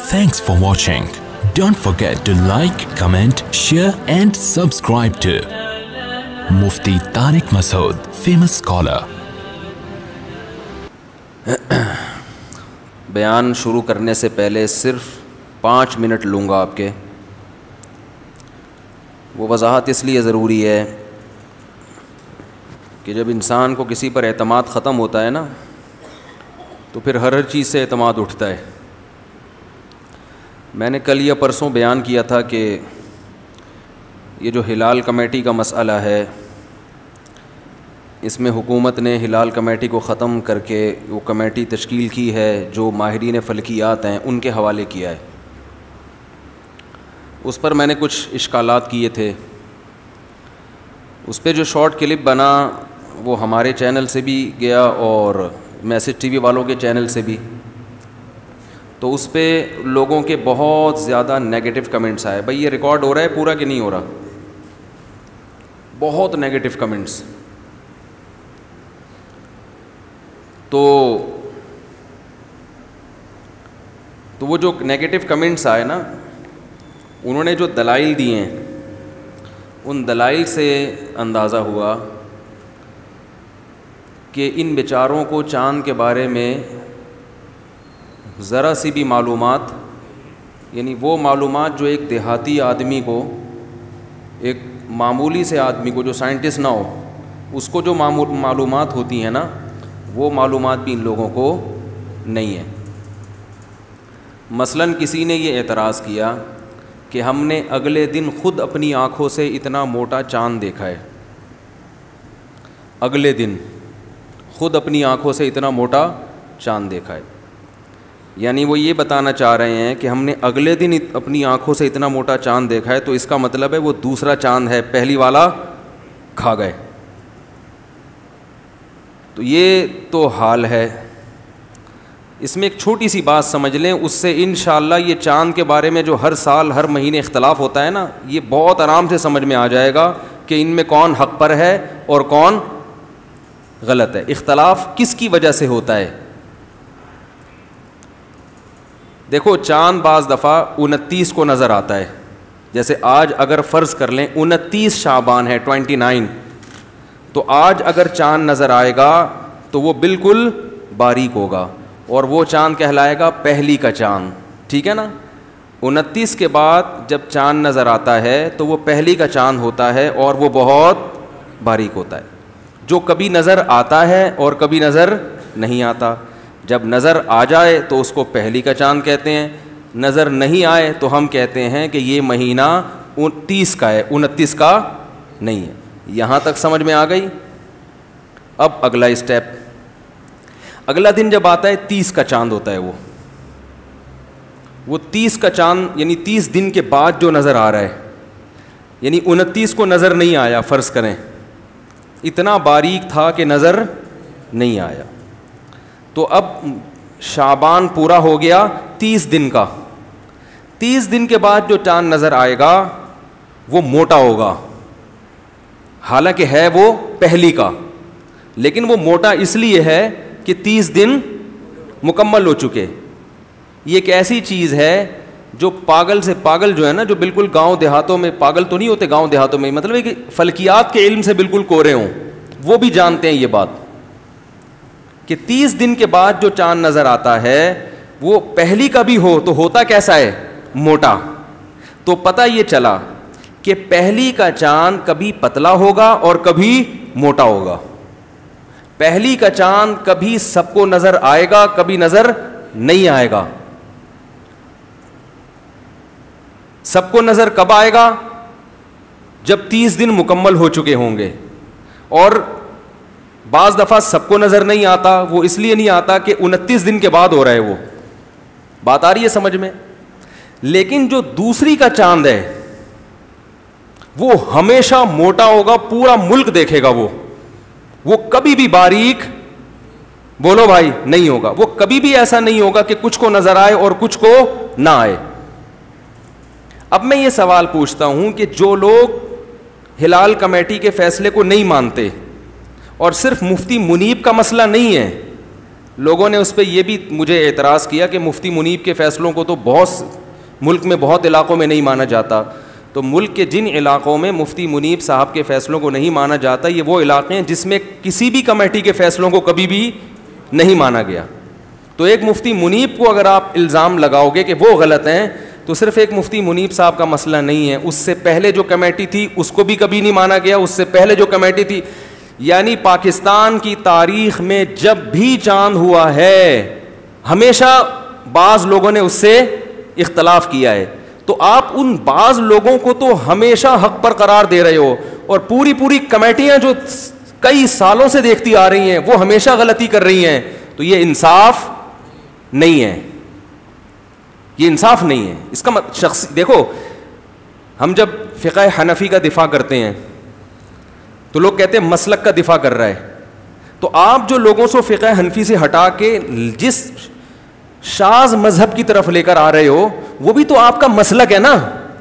Thanks for watching. Don't forget to like, comment, share and subscribe to Mufti Tariq Masood, famous scholar. بیان شروع کرنے سے پہلے صرف 5 منٹ لوں گا آپ کے. وہ وضاحت اس لیے ضروری ہے کہ جب انسان کو کسی پر اعتماد ختم ہوتا ہے نا تو پھر ہر چیز سے اعتماد اٹھتا ہے. میں نے کل یا پرسوں بیان کیا تھا کہ یہ جو ہلال کمیٹی کا مسئلہ ہے اس میں حکومت نے ہلال کمیٹی کو ختم کر کے وہ کمیٹی تشکیل کی ہے جو ماہرین فلکیات ہیں ان کے حوالے کیا ہے. اس پر میں نے کچھ اشکالات کیے تھے. اس پہ جو شارٹ کلپ بنا وہ ہمارے چینل سے بھی گیا اور میسج ٹی وی والوں کے چینل سے بھی. تو اس پہ لوگوں کے بہت زیادہ نیگیٹو کمنٹس آئے. بھائی یہ ریکارڈ ہو رہا ہے پورا کہ نہیں ہو رہا؟ بہت نیگیٹو کمنٹس. تو وہ جو نیگیٹو کمنٹس آئے نا انہوں نے جو دلائل دیے ہیں ان دلائل سے اندازہ ہوا کہ ان بیچاروں کو چاند کے بارے میں ذرا سی بھی معلومات، یعنی وہ معلومات جو ایک دیہاتی آدمی کو، ایک معمولی سے آدمی کو جو سائنٹسٹ نہ ہو اس کو جو معلومات ہوتی ہیں نا وہ معلومات بھی ان لوگوں کو نہیں ہے. مثلاً کسی نے یہ اعتراض کیا کہ ہم نے اگلے دن خود اپنی آنکھوں سے اتنا موٹا چاند دیکھا ہے. اگلے دن خود اپنی آنکھوں سے اتنا موٹا چاند دیکھا ہے. یعنی وہ یہ بتانا چاہ رہے ہیں کہ ہم نے اگلے دن اپنی آنکھوں سے اتنا موٹا چاند دیکھا ہے تو اس کا مطلب ہے وہ دوسرا چاند ہے، پہلی والا کھا گئے. تو یہ تو حال ہے. اس میں ایک چھوٹی سی بات سمجھ لیں، اس سے انشاءاللہ یہ چاند کے بارے میں جو ہر سال ہر مہینے اختلاف ہوتا ہے نا یہ بہت آرام سے سمجھ میں آ جائے گا کہ ان میں کون حق پر ہے اور کون غلط ہے. اختلاف کس کی وجہ سے ہوتا ہے؟ دیکھو چاند بعض دفعہ 29 کو نظر آتا ہے. جیسے آج اگر فرض کر لیں 29 شعبان ہے 29، تو آج اگر چاند نظر آئے گا تو وہ بالکل باریک ہوگا اور وہ چاند کہلائے گا پہلی کا چاند. ٹھیک ہے نا؟ 29 کے بعد جب چاند نظر آتا ہے تو وہ پہلی کا چاند ہوتا ہے اور وہ بہت باریک ہوتا ہے. جو کبھی نظر آتا ہے اور کبھی نظر نہیں آتا. جب نظر آ جائے تو اس کو پہلی کا چاند کہتے ہیں، نظر نہیں آئے تو ہم کہتے ہیں کہ یہ مہینہ 29 کا ہے، 29 کا نہیں ہے. یہاں تک سمجھ میں آ گئی؟ اب اگلا اسٹیپ، اگلا دن جب آتا ہے 30 کا چاند ہوتا ہے وہ 30 کا چاند یعنی 30 دن کے بعد جو نظر آ رہا ہے، یعنی 29 کو نظر نہیں آیا، فرض کریں اتنا باریک تھا کہ نظر نہیں آیا. تو اب شعبان پورا ہو گیا 30 دن کا. 30 دن کے بعد جو چاند نظر آئے گا وہ موٹا ہوگا، حالانکہ ہے وہ پہلی کا، لیکن وہ موٹا اس لیے ہے کہ 30 دن مکمل ہو چکے. یہ ایک ایسی چیز ہے جو پاگل سے پاگل جو ہے نا، جو بالکل گاؤں دیہاتوں میں پاگل تو نہیں ہوتے، گاؤں دیہاتوں میں مطلب ہے کہ فلکیات کے علم سے بالکل کورے ہوں، وہ بھی جانتے ہیں یہ بات کہ 30 دن کے بعد جو چاند نظر آتا ہے وہ پہلی کا بھی ہو تو ہوتا کیسا ہے؟ موٹا. تو پتہ یہ چلا کہ پہلی کا چاند کبھی پتلا ہوگا اور کبھی موٹا ہوگا. پہلی کا چاند کبھی سب کو نظر آئے گا، کبھی نظر نہیں آئے گا. سب کو نظر کب آئے گا؟ جب 30 دن مکمل ہو چکے ہوں گے. اور بعض دفعہ سب کو نظر نہیں آتا، وہ اس لیے نہیں آتا کہ 29 دن کے بعد ہو رہا ہے. وہ بات آ رہی ہے سمجھ میں؟ لیکن جو دوسری کا چاند ہے وہ ہمیشہ موٹا ہوگا، پورا ملک دیکھے گا. وہ کبھی بھی باریک، بولو بھائی، نہیں ہوگا. وہ کبھی بھی ایسا نہیں ہوگا کہ کچھ کو نظر آئے اور کچھ کو نہ آئے. اب میں یہ سوال پوچھتا ہوں کہ جو لوگ ہلال کمیٹی کے فیصلے کو نہیں مانتے، اور صرف مفتی منیب کا مسئلہ نہیں ہے، لوگوں نے اس پہ یہ بھی مجھے اعتراض کیا کہ مفتی منیب کے فیصلوں کو تو بہت ملک میں بہت علاقوں میں نہیں مانا جاتا. تو ملک کے جن علاقوں میں مفتی منیب صاحب کے فیصلوں کو نہیں مانا جاتا, یہ وہ علاقے ہیں جس میں کسی بھی کمیٹی کے فیصلوں کو کبھی بھی نہیں مانا گیا. تو ایک مفتی منیب کو اگر آپ الزام لگاؤ گے کہ وہ غلط ہیں, تو صرف ایک مفتی منیب صاحب کا مسئلہ نہیں ہے, اس سے پہلے جو کمیٹی تھی اس کو بھی کبھی نہیں مانا گیا, اس سے پہلے جو کمیٹی تھی. یعنی پاکستان کی تاریخ میں جب بھی چاند ہوا ہے ہمیشہ بعض لوگوں نے اس سے اختلاف کیا ہے. تو آپ ان بعض لوگوں کو تو ہمیشہ حق پر قرار دے رہے ہو, اور پوری کمیٹیاں جو کئی سالوں سے دیکھتی آ رہی ہیں وہ ہمیشہ غلطی کر رہی ہیں. تو یہ انصاف نہیں ہے, یہ انصاف نہیں ہے. اس کا شخص دیکھو, ہم جب فقہ حنفی کا دفاع کرتے ہیں تو لوگ کہتے ہیں مسلک کا دفاع کر رہا ہے. تو آپ جو لوگوں سے فقہ حنفی سے ہٹا کے جس شاذ مذہب کی طرف لے کر آ رہے ہو وہ بھی تو آپ کا مسلک ہے نا.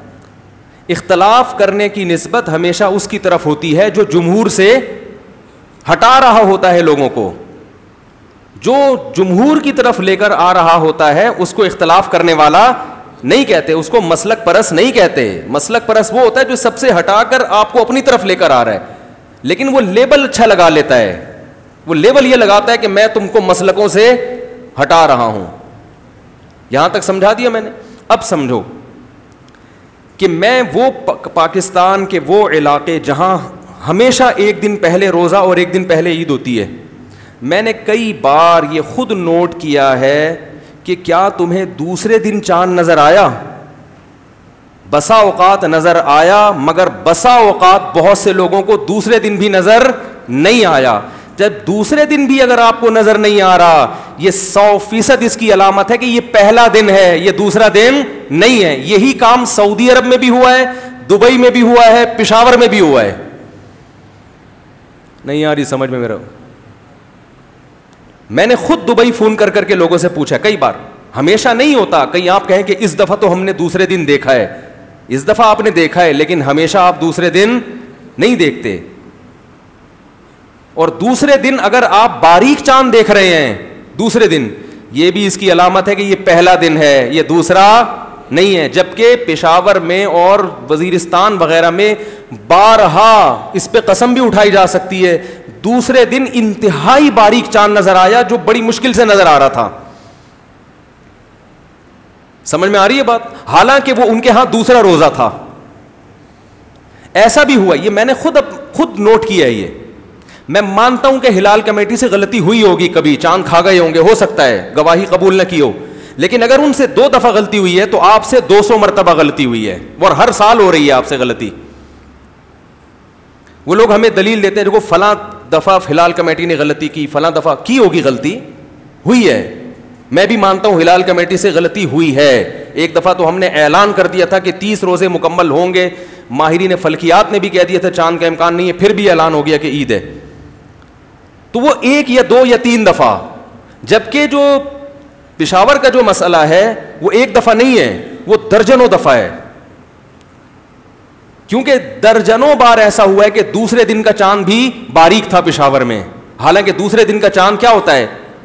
اختلاف کرنے کی نسبت ہمیشہ اس کی طرف ہوتی ہے جو جمہور سے ہٹا رہا ہوتا ہے لوگوں کو. جو جمہور کی طرف لے کر آ رہا ہوتا ہے اس کو اختلاف کرنے والا نہیں کہتے, اس کو مسلک پرست نہیں کہتے. مسلک پرست وہ ہوتا ہے جو سب سے ہٹا کر آپ کو اپنی طرف لے کر آ رہا ہے, لیکن وہ لیبل اچھا لگا لیتا ہے. وہ لیبل یہ لگاتا ہے کہ میں تم کو مسلکوں سے ہٹا رہا ہوں. یہاں تک سمجھا دیا میں نے. اب سمجھو کہ میں وہ پاکستان کے وہ علاقے جہاں ہمیشہ ایک دن پہلے روزہ اور ایک دن پہلے عید ہوتی ہے, میں نے کئی بار یہ خود نوٹ کیا ہے کہ کیا تمہیں دوسرے دن چاند نظر آیا؟ بسا اوقات نظر آیا, مگر بسا اوقات بہت سے لوگوں کو دوسرے دن بھی نظر نہیں آیا. جب دوسرے دن بھی اگر آپ کو نظر نہیں آ رہا, یہ 100% اس کی علامت ہے کہ یہ پہلا دن ہے, یہ دوسرا دن نہیں ہے. یہی کام سعودی عرب میں بھی ہوا ہے, دبئی میں بھی ہوا ہے, پشاور میں بھی ہوا ہے. نہیں آ رہی سمجھ میں میرا؟ میں نے خود دبئی فون کر کر کے لوگوں سے پوچھا کئی بار. ہمیشہ نہیں ہوتا, کہیں آپ کہیں کہ اس دفعہ تو ہم نے دوسرے دن دیکھا ہے, اس دفعہ آپ نے دیکھا ہے, لیکن ہمیشہ آپ دوسرے دن نہیں دیکھتے. اور دوسرے دن اگر آپ باریک چاند دیکھ رہے ہیں دوسرے دن, یہ بھی اس کی علامت ہے کہ یہ پہلا دن ہے, یہ دوسرا نہیں ہے. جبکہ پشاور میں اور وزیرستان وغیرہ میں بارہا اس پہ قسم بھی اٹھائی جا سکتی ہے, دوسرے دن انتہائی باریک چاند نظر آیا جو بڑی مشکل سے نظر آ رہا تھا. سمجھ میں آ رہی ہے بات؟ حالانکہ وہ ان کے ہاں دوسرا روزہ تھا. ایسا بھی ہوا, یہ میں نے خود نوٹ کیا ہے. یہ میں مانتا ہوں کہ ہلال کمیٹی سے غلطی ہوئی ہوگی, کبھی چاند کھا گئے ہوں گے, ہو سکتا ہے گواہی قبول نہ کی ہو, لیکن اگر ان سے 2 دفعہ غلطی ہوئی ہے تو آپ سے 200 مرتبہ غلطی ہوئی ہے, اور ہر سال ہو رہی ہے آپ سے غلطی. وہ لوگ ہمیں دلیل دیتے ہیں دیکھو فلاں دفعہ ہلال کمیٹی نے غلطی کی, فلاں دفعہ کی ہوگی غلطی, ہوئی ہے. میں بھی مانتا ہوں ہلال کمیٹی سے غلطی ہوئی ہے. ایک دفعہ تو ہم نے اعلان کر دیا تھا کہ 30 روزے مکمل ہوں گے, ماہرین فلکیات نے بھی کہہ دیا تھا چاند کا امکان نہیں ہے, پھر بھی اعلان ہو گیا کہ عید ہے. تو وہ 1 یا 2 یا 3 دفعہ, جبکہ جو پشاور کا جو مسئلہ ہے وہ 1 دفعہ نہیں ہے, وہ درجنوں دفعہ ہے. کیونکہ درجنوں بار ایسا ہوا ہے کہ دوسرے دن کا چاند بھی باریک تھا پشاور میں, حالانکہ دوسرے دن کا چاند کیا ہوتا ہے,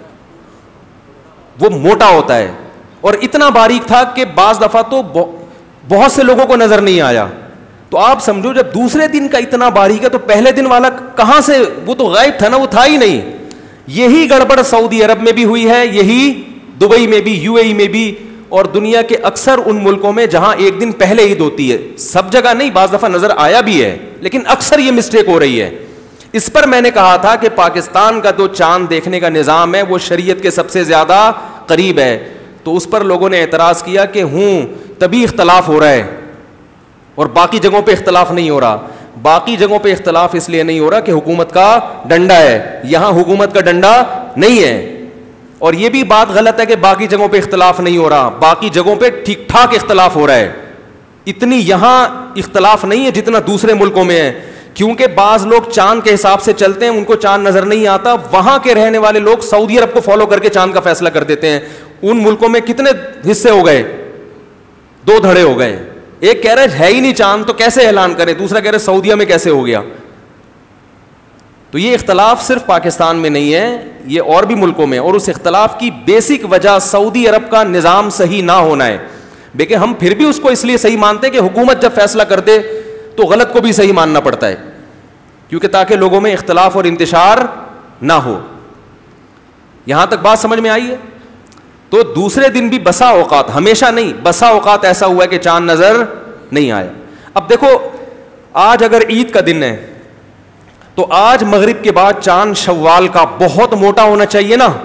وہ موٹا ہوتا ہے, اور اتنا باریک تھا کہ بعض دفعہ تو بہت سے لوگوں کو نظر نہیں آیا. تو آپ سمجھو جب دوسرے دن کا اتنا باریک ہے تو پہلے دن والا کہاں سے, وہ تو غائب تھا نا, وہ تھا ہی نہیں. یہی گڑبڑ سعودی عرب میں بھی ہوئی ہے, یہی دبئی میں بھی, UAE میں بھی, اور دنیا کے اکثر ان ملکوں میں جہاں ایک دن پہلے عید ہوتی ہے. سب جگہ نہیں, بعض دفعہ نظر آیا بھی ہے, لیکن اکثر یہ مسٹیک ہو رہی ہے. اس پر میں نے کہا تھا کہ پاکستان کا جو چاند دیکھنے کا نظام ہے وہ شریعت کے سب سے زیادہ قریب ہے. تو اس پر لوگوں نے اعتراض کیا کہ تبھی اختلاف ہو رہا ہے اور باقی جگہوں پہ اختلاف نہیں ہو رہا. باقی جگہوں پہ اختلاف اس لیے نہیں ہو رہا کہ حکومت کا ڈنڈا ہے, یہاں حکومت کا ڈنڈا نہیں ہے. اور یہ بھی بات غلط ہے کہ باقی جگہوں پہ اختلاف نہیں ہو رہا, باقی جگہوں پہ ٹھیک ٹھاک اختلاف ہو رہا ہے. اتنی یہاں اختلاف نہیں ہے جتنا دوسرے ملکوں میں ہے, کیونکہ بعض لوگ چاند کے حساب سے چلتے ہیں, ان کو چاند نظر نہیں آتا. وہاں کے رہنے والے لوگ سعودی عرب کو فالو کر کے چاند کا فیصلہ کر دیتے ہیں. ان ملکوں میں کتنے حصے ہو گئے, 2 دھڑے ہو گئے. ایک کہہ رہے ہے ہی نہیں چاند تو کیسے اعلان کرے, دوسرا کہہ رہے سعودیہ میں کیسے ہو گیا. تو یہ اختلاف صرف پاکستان میں نہیں ہے, یہ اور بھی ملکوں میں, اور اس اختلاف کی بیسک وجہ سعودی عرب کا نظام صحیح نہ ہونا ہے. لیکن ہم پھر بھی اس کو اس لیے صحیح مانتے ہیں کہ حکومت جب فیصلہ کر دے تو غلط کو بھی صحیح ماننا پڑتا ہے, کیونکہ تاکہ لوگوں میں اختلاف اور انتشار نہ ہو. یہاں تک بات سمجھ میں آئی ہے؟ تو دوسرے دن بھی بسا اوقات, ہمیشہ نہیں, بسا اوقات ایسا ہوا ہے کہ چاند نظر نہیں آیا. اب دیکھو, آج اگر عید کا دن ہے تو آج مغرب کے بعد چاند شوال کا بہت موٹا ہونا چاہیے نا.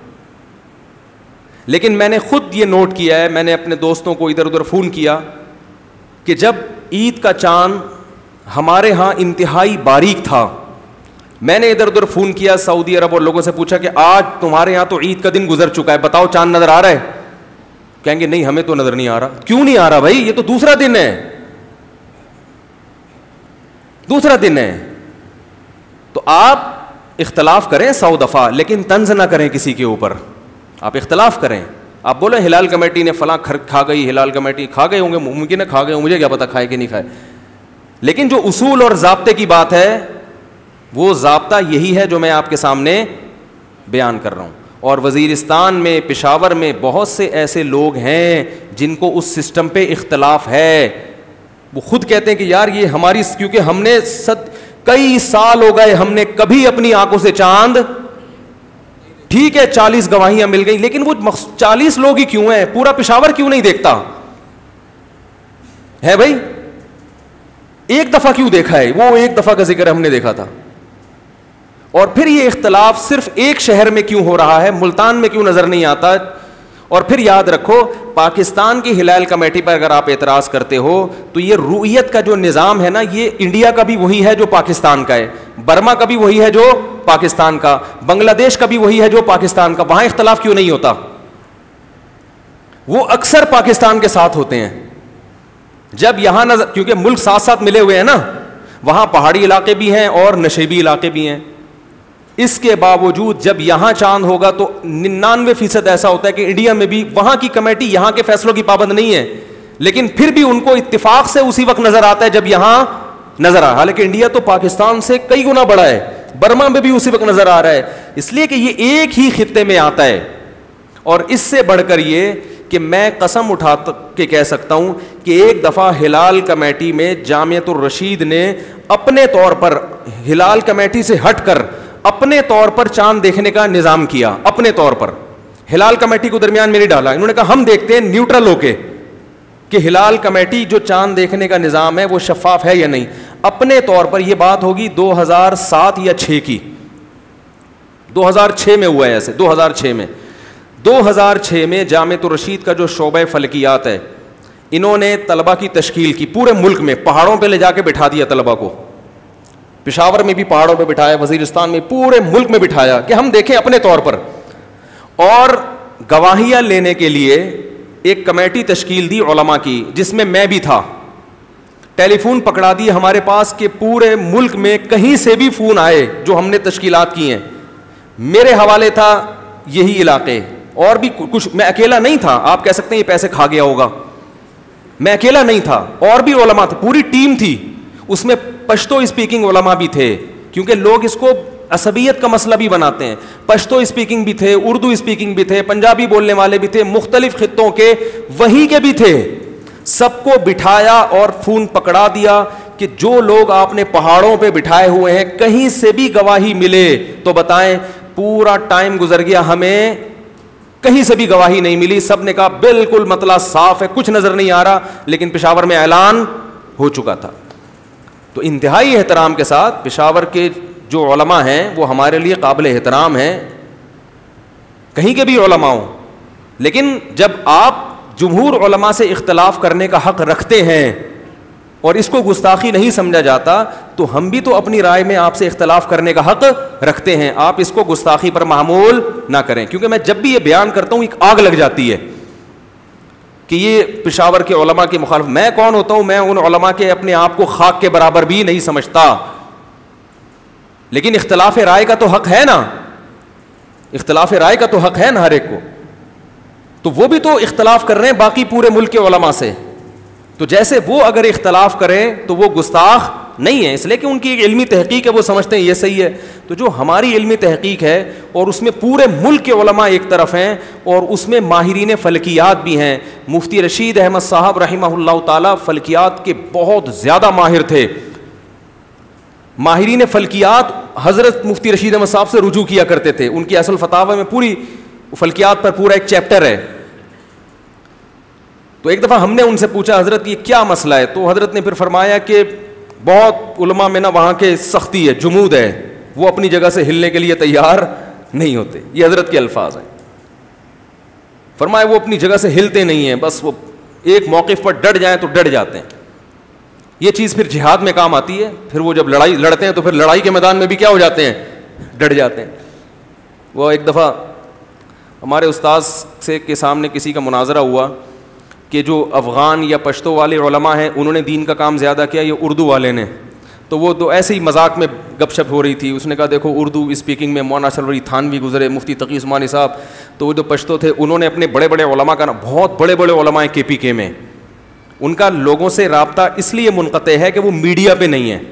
لیکن میں نے خود یہ نوٹ کیا ہے, میں نے اپنے دوستوں کو ادھر ادھر فون کیا کہ جب عید کا چاند ہمارے ہاں انتہائی باریک تھا, میں نے ادھر ادھر فون کیا سعودی عرب اور لوگوں سے پوچھا کہ آج تمہارے یہاں تو عید کا دن گزر چکا ہے, بتاؤ چاند نظر آ رہا ہے؟ کہیں گے نہیں ہمیں تو نظر نہیں آ رہا. کیوں نہیں آ رہا بھائی, یہ تو دوسرا دن ہے, دوسرا دن ہے. تو آپ اختلاف کریں 100 دفعہ, لیکن طنز نہ کریں کسی کے اوپر. آپ اختلاف کریں, آپ بولیں ہلال کمیٹی نے فلاں کھا گئی, ہلال کمیٹی کھا گئے ہوں گے, ممکن ہے کھا گئے ہوں, مجھے کیا پتا کھائے کہ نہیں کھائے. لیکن جو اصول اور ضابطے کی بات ہے وہ ضابطہ یہی ہے جو میں آپ کے سامنے بیان کر رہا ہوں. اور وزیرستان میں, پشاور میں بہت سے ایسے لوگ ہیں جن کو اس سسٹم پہ اختلاف ہے. وہ خود کہتے ہیں کہ یار یہ ہماری, کیونکہ ہم نے کئی سال ہو گئے ہم نے کبھی اپنی آنکھوں سے چاند, ٹھیک ہے 40 گواہیاں مل گئی, لیکن وہ 40 لوگ ہی کیوں ہیں, پورا پشاور کیوں نہیں دیکھتا ہے بھائی؟ ایک دفعہ کیوں دیکھا ہے, وہ ایک دفعہ کا ذکر ہم نے دیکھا تھا. اور پھر یہ اختلاف صرف ایک شہر میں کیوں ہو رہا ہے, ملتان میں کیوں نظر نہیں آتا؟ اور پھر یاد رکھو, پاکستان کی ہلال کمیٹی پر اگر آپ اعتراض کرتے ہو تو یہ رؤیت کا جو نظام ہے نا, یہ انڈیا کا بھی وہی ہے جو پاکستان کا ہے, برما کا بھی وہی ہے جو پاکستان کا, بنگلہ دیش کا بھی وہی ہے جو پاکستان کا. وہاں اختلاف کیوں نہیں ہوتا؟ وہ اکثر پاکستان کے ساتھ ہوتے ہیں. جب یہاں نظر, کیونکہ ملک ساتھ ساتھ ملے ہوئے ہیں نا, وہاں پہاڑی علاقے بھی ہیں اور نشیبی علاقے بھی ہیں. اس کے باوجود جب یہاں چاند ہوگا تو 99% ایسا ہوتا ہے کہ انڈیا میں بھی وہاں کی کمیٹی یہاں کے فیصلوں کی پابند نہیں ہے, لیکن پھر بھی ان کو اتفاق سے اسی وقت نظر آتا ہے جب یہاں نظر آ. حالانکہ انڈیا تو پاکستان سے کئی گنا بڑا ہے, برما میں بھی اسی وقت نظر آ رہا ہے, اس لیے کہ یہ ایک ہی خطے میں آتا ہے. اور اس سے بڑھ کر یہ کہ میں قسم اٹھا کے کہہ سکتا ہوں کہ ایک دفعہ ہلال کمیٹی میں جامعۃ الرشید نے اپنے طور پر, ہلال کمیٹی سے ہٹ کر اپنے طور پر چاند دیکھنے کا نظام کیا. اپنے طور پر, ہلال کمیٹی کو درمیان میں نہیں ڈالا. انہوں نے کہا ہم دیکھتے ہیں نیوٹرل ہو کے کہ ہلال کمیٹی جو چاند دیکھنے کا نظام ہے وہ شفاف ہے یا نہیں. اپنے طور پر, یہ بات ہوگی 2007 یا 6 کی, 2006 میں ہوا ہے ایسے, 2006 میں جامعۃ الرشید کا جو شعبہ فلکیات ہے, انہوں نے طلبہ کی تشکیل کی پورے ملک میں, پہاڑوں پہ لے جا کے بٹھا دیا طلبہ کو. پشاور میں بھی پہاڑوں پہ بٹھایا, وزیرستان میں, پورے ملک میں بٹھایا کہ ہم دیکھیں اپنے طور پر. اور گواہیاں لینے کے لیے ایک کمیٹی تشکیل دی علماء کی, جس میں میں بھی تھا. ٹیلی فون پکڑا دی ہمارے پاس کہ پورے ملک میں کہیں سے بھی فون آئے جو ہم نے تشکیلات کی ہیں. میرے حوالے تھا یہی علاقے, اور بھی کچھ, میں اکیلا نہیں تھا. آپ کہہ سکتے ہیں یہ پیسے کھا گیا ہوگا, میں اکیلا نہیں تھا, اور بھی علماء تھے, پوری ٹیم تھی. اس میں پشتو اسپیکنگ علماء بھی تھے, کیونکہ لوگ اس کو عصبیت کا مسئلہ بھی بناتے ہیں. پشتو اسپیکنگ بھی تھے, اردو اسپیکنگ بھی تھے, پنجابی بولنے والے بھی تھے, مختلف خطوں کے وہیں کے بھی تھے. سب کو بٹھایا اور فون پکڑا دیا کہ جو لوگ آپ نے پہاڑوں پہ بٹھائے ہوئے ہیں کہیں سے بھی گواہی ملے تو بتائیں. پورا ٹائم گزر گیا, ہمیں کہیں سے بھی گواہی نہیں ملی. سب نے کہا بالکل مطلب صاف ہے, کچھ نظر نہیں آ رہا. لیکن پشاور میں اعلان ہو چکا تھا. تو انتہائی احترام کے ساتھ پشاور کے جو علماء ہیں وہ ہمارے لیے قابل احترام ہیں, کہیں کے بھی علماء ہوں. لیکن جب آپ جمہور علماء سے اختلاف کرنے کا حق رکھتے ہیں اور اس کو گستاخی نہیں سمجھا جاتا, تو ہم بھی تو اپنی رائے میں آپ سے اختلاف کرنے کا حق رکھتے ہیں. آپ اس کو گستاخی پر معمول نہ کریں, کیونکہ میں جب بھی یہ بیان کرتا ہوں ایک آگ لگ جاتی ہے کہ یہ پشاور کے علماء کی مخالف. میں کون ہوتا ہوں؟ میں ان علماء کے اپنے آپ کو خاک کے برابر بھی نہیں سمجھتا, لیکن اختلاف رائے کا تو حق ہے نا, اختلاف رائے کا تو حق ہے نا ہر ایک کو. تو وہ بھی تو اختلاف کر رہے ہیں باقی پورے ملک کے علماء سے, تو جیسے وہ اگر اختلاف کریں تو وہ گستاخ نہیں ہیں, اس لیے کہ ان کی ایک علمی تحقیق ہے, وہ سمجھتے ہیں یہ صحیح ہے. تو جو ہماری علمی تحقیق ہے اور اس میں پورے ملک کے علماء ایک طرف ہیں اور اس میں ماہرین فلکیات بھی ہیں. مفتی رشید احمد صاحب رحمہ اللہ تعالیٰ فلکیات کے بہت زیادہ ماہر تھے. ماہرین فلکیات حضرت مفتی رشید احمد صاحب سے رجوع کیا کرتے تھے. ان کی اصل فتاوی میں پوری فلکیات پر پورا ایک چیپٹر ہے. تو ایک دفعہ ہم نے ان سے پوچھا حضرت یہ کیا مسئلہ ہے, تو حضرت نے پھر فرمایا کہ بہت علماء میں نا وہاں کے سختی ہے, جمود ہے, وہ اپنی جگہ سے ہلنے کے لیے تیار نہیں ہوتے. یہ حضرت کے الفاظ ہیں. فرمایا وہ اپنی جگہ سے ہلتے نہیں ہیں, بس وہ ایک موقف پر ڈٹ جائیں تو ڈٹ جاتے ہیں. یہ چیز پھر جہاد میں کام آتی ہے. پھر وہ جب لڑائی لڑتے ہیں تو پھر لڑائی کے میدان میں بھی کیا ہو جاتے ہیں, ڈٹ جاتے ہیں. وہ ایک دفعہ ہمارے استاذ سے کے سامنے کسی کا مناظرہ ہوا کہ جو افغان یا پشتو والے علماء ہیں انہوں نے دین کا کام زیادہ کیا یا اردو والے نے. تو وہ تو ایسے ہی مذاق میں گپ شپ ہو رہی تھی. اس نے کہا دیکھو اردو اسپیکنگ میں مولانا شلوری تھانوی گزرے, مفتی تقی عثمانی صاحب, تو وہ جو پشتو تھے انہوں نے اپنے بڑے بڑے علماء کا نا, بہت بڑے بڑے علماء ہیں KPK میں, ان کا لوگوں سے رابطہ اس لیے منقطع ہے کہ وہ میڈیا پہ نہیں ہے.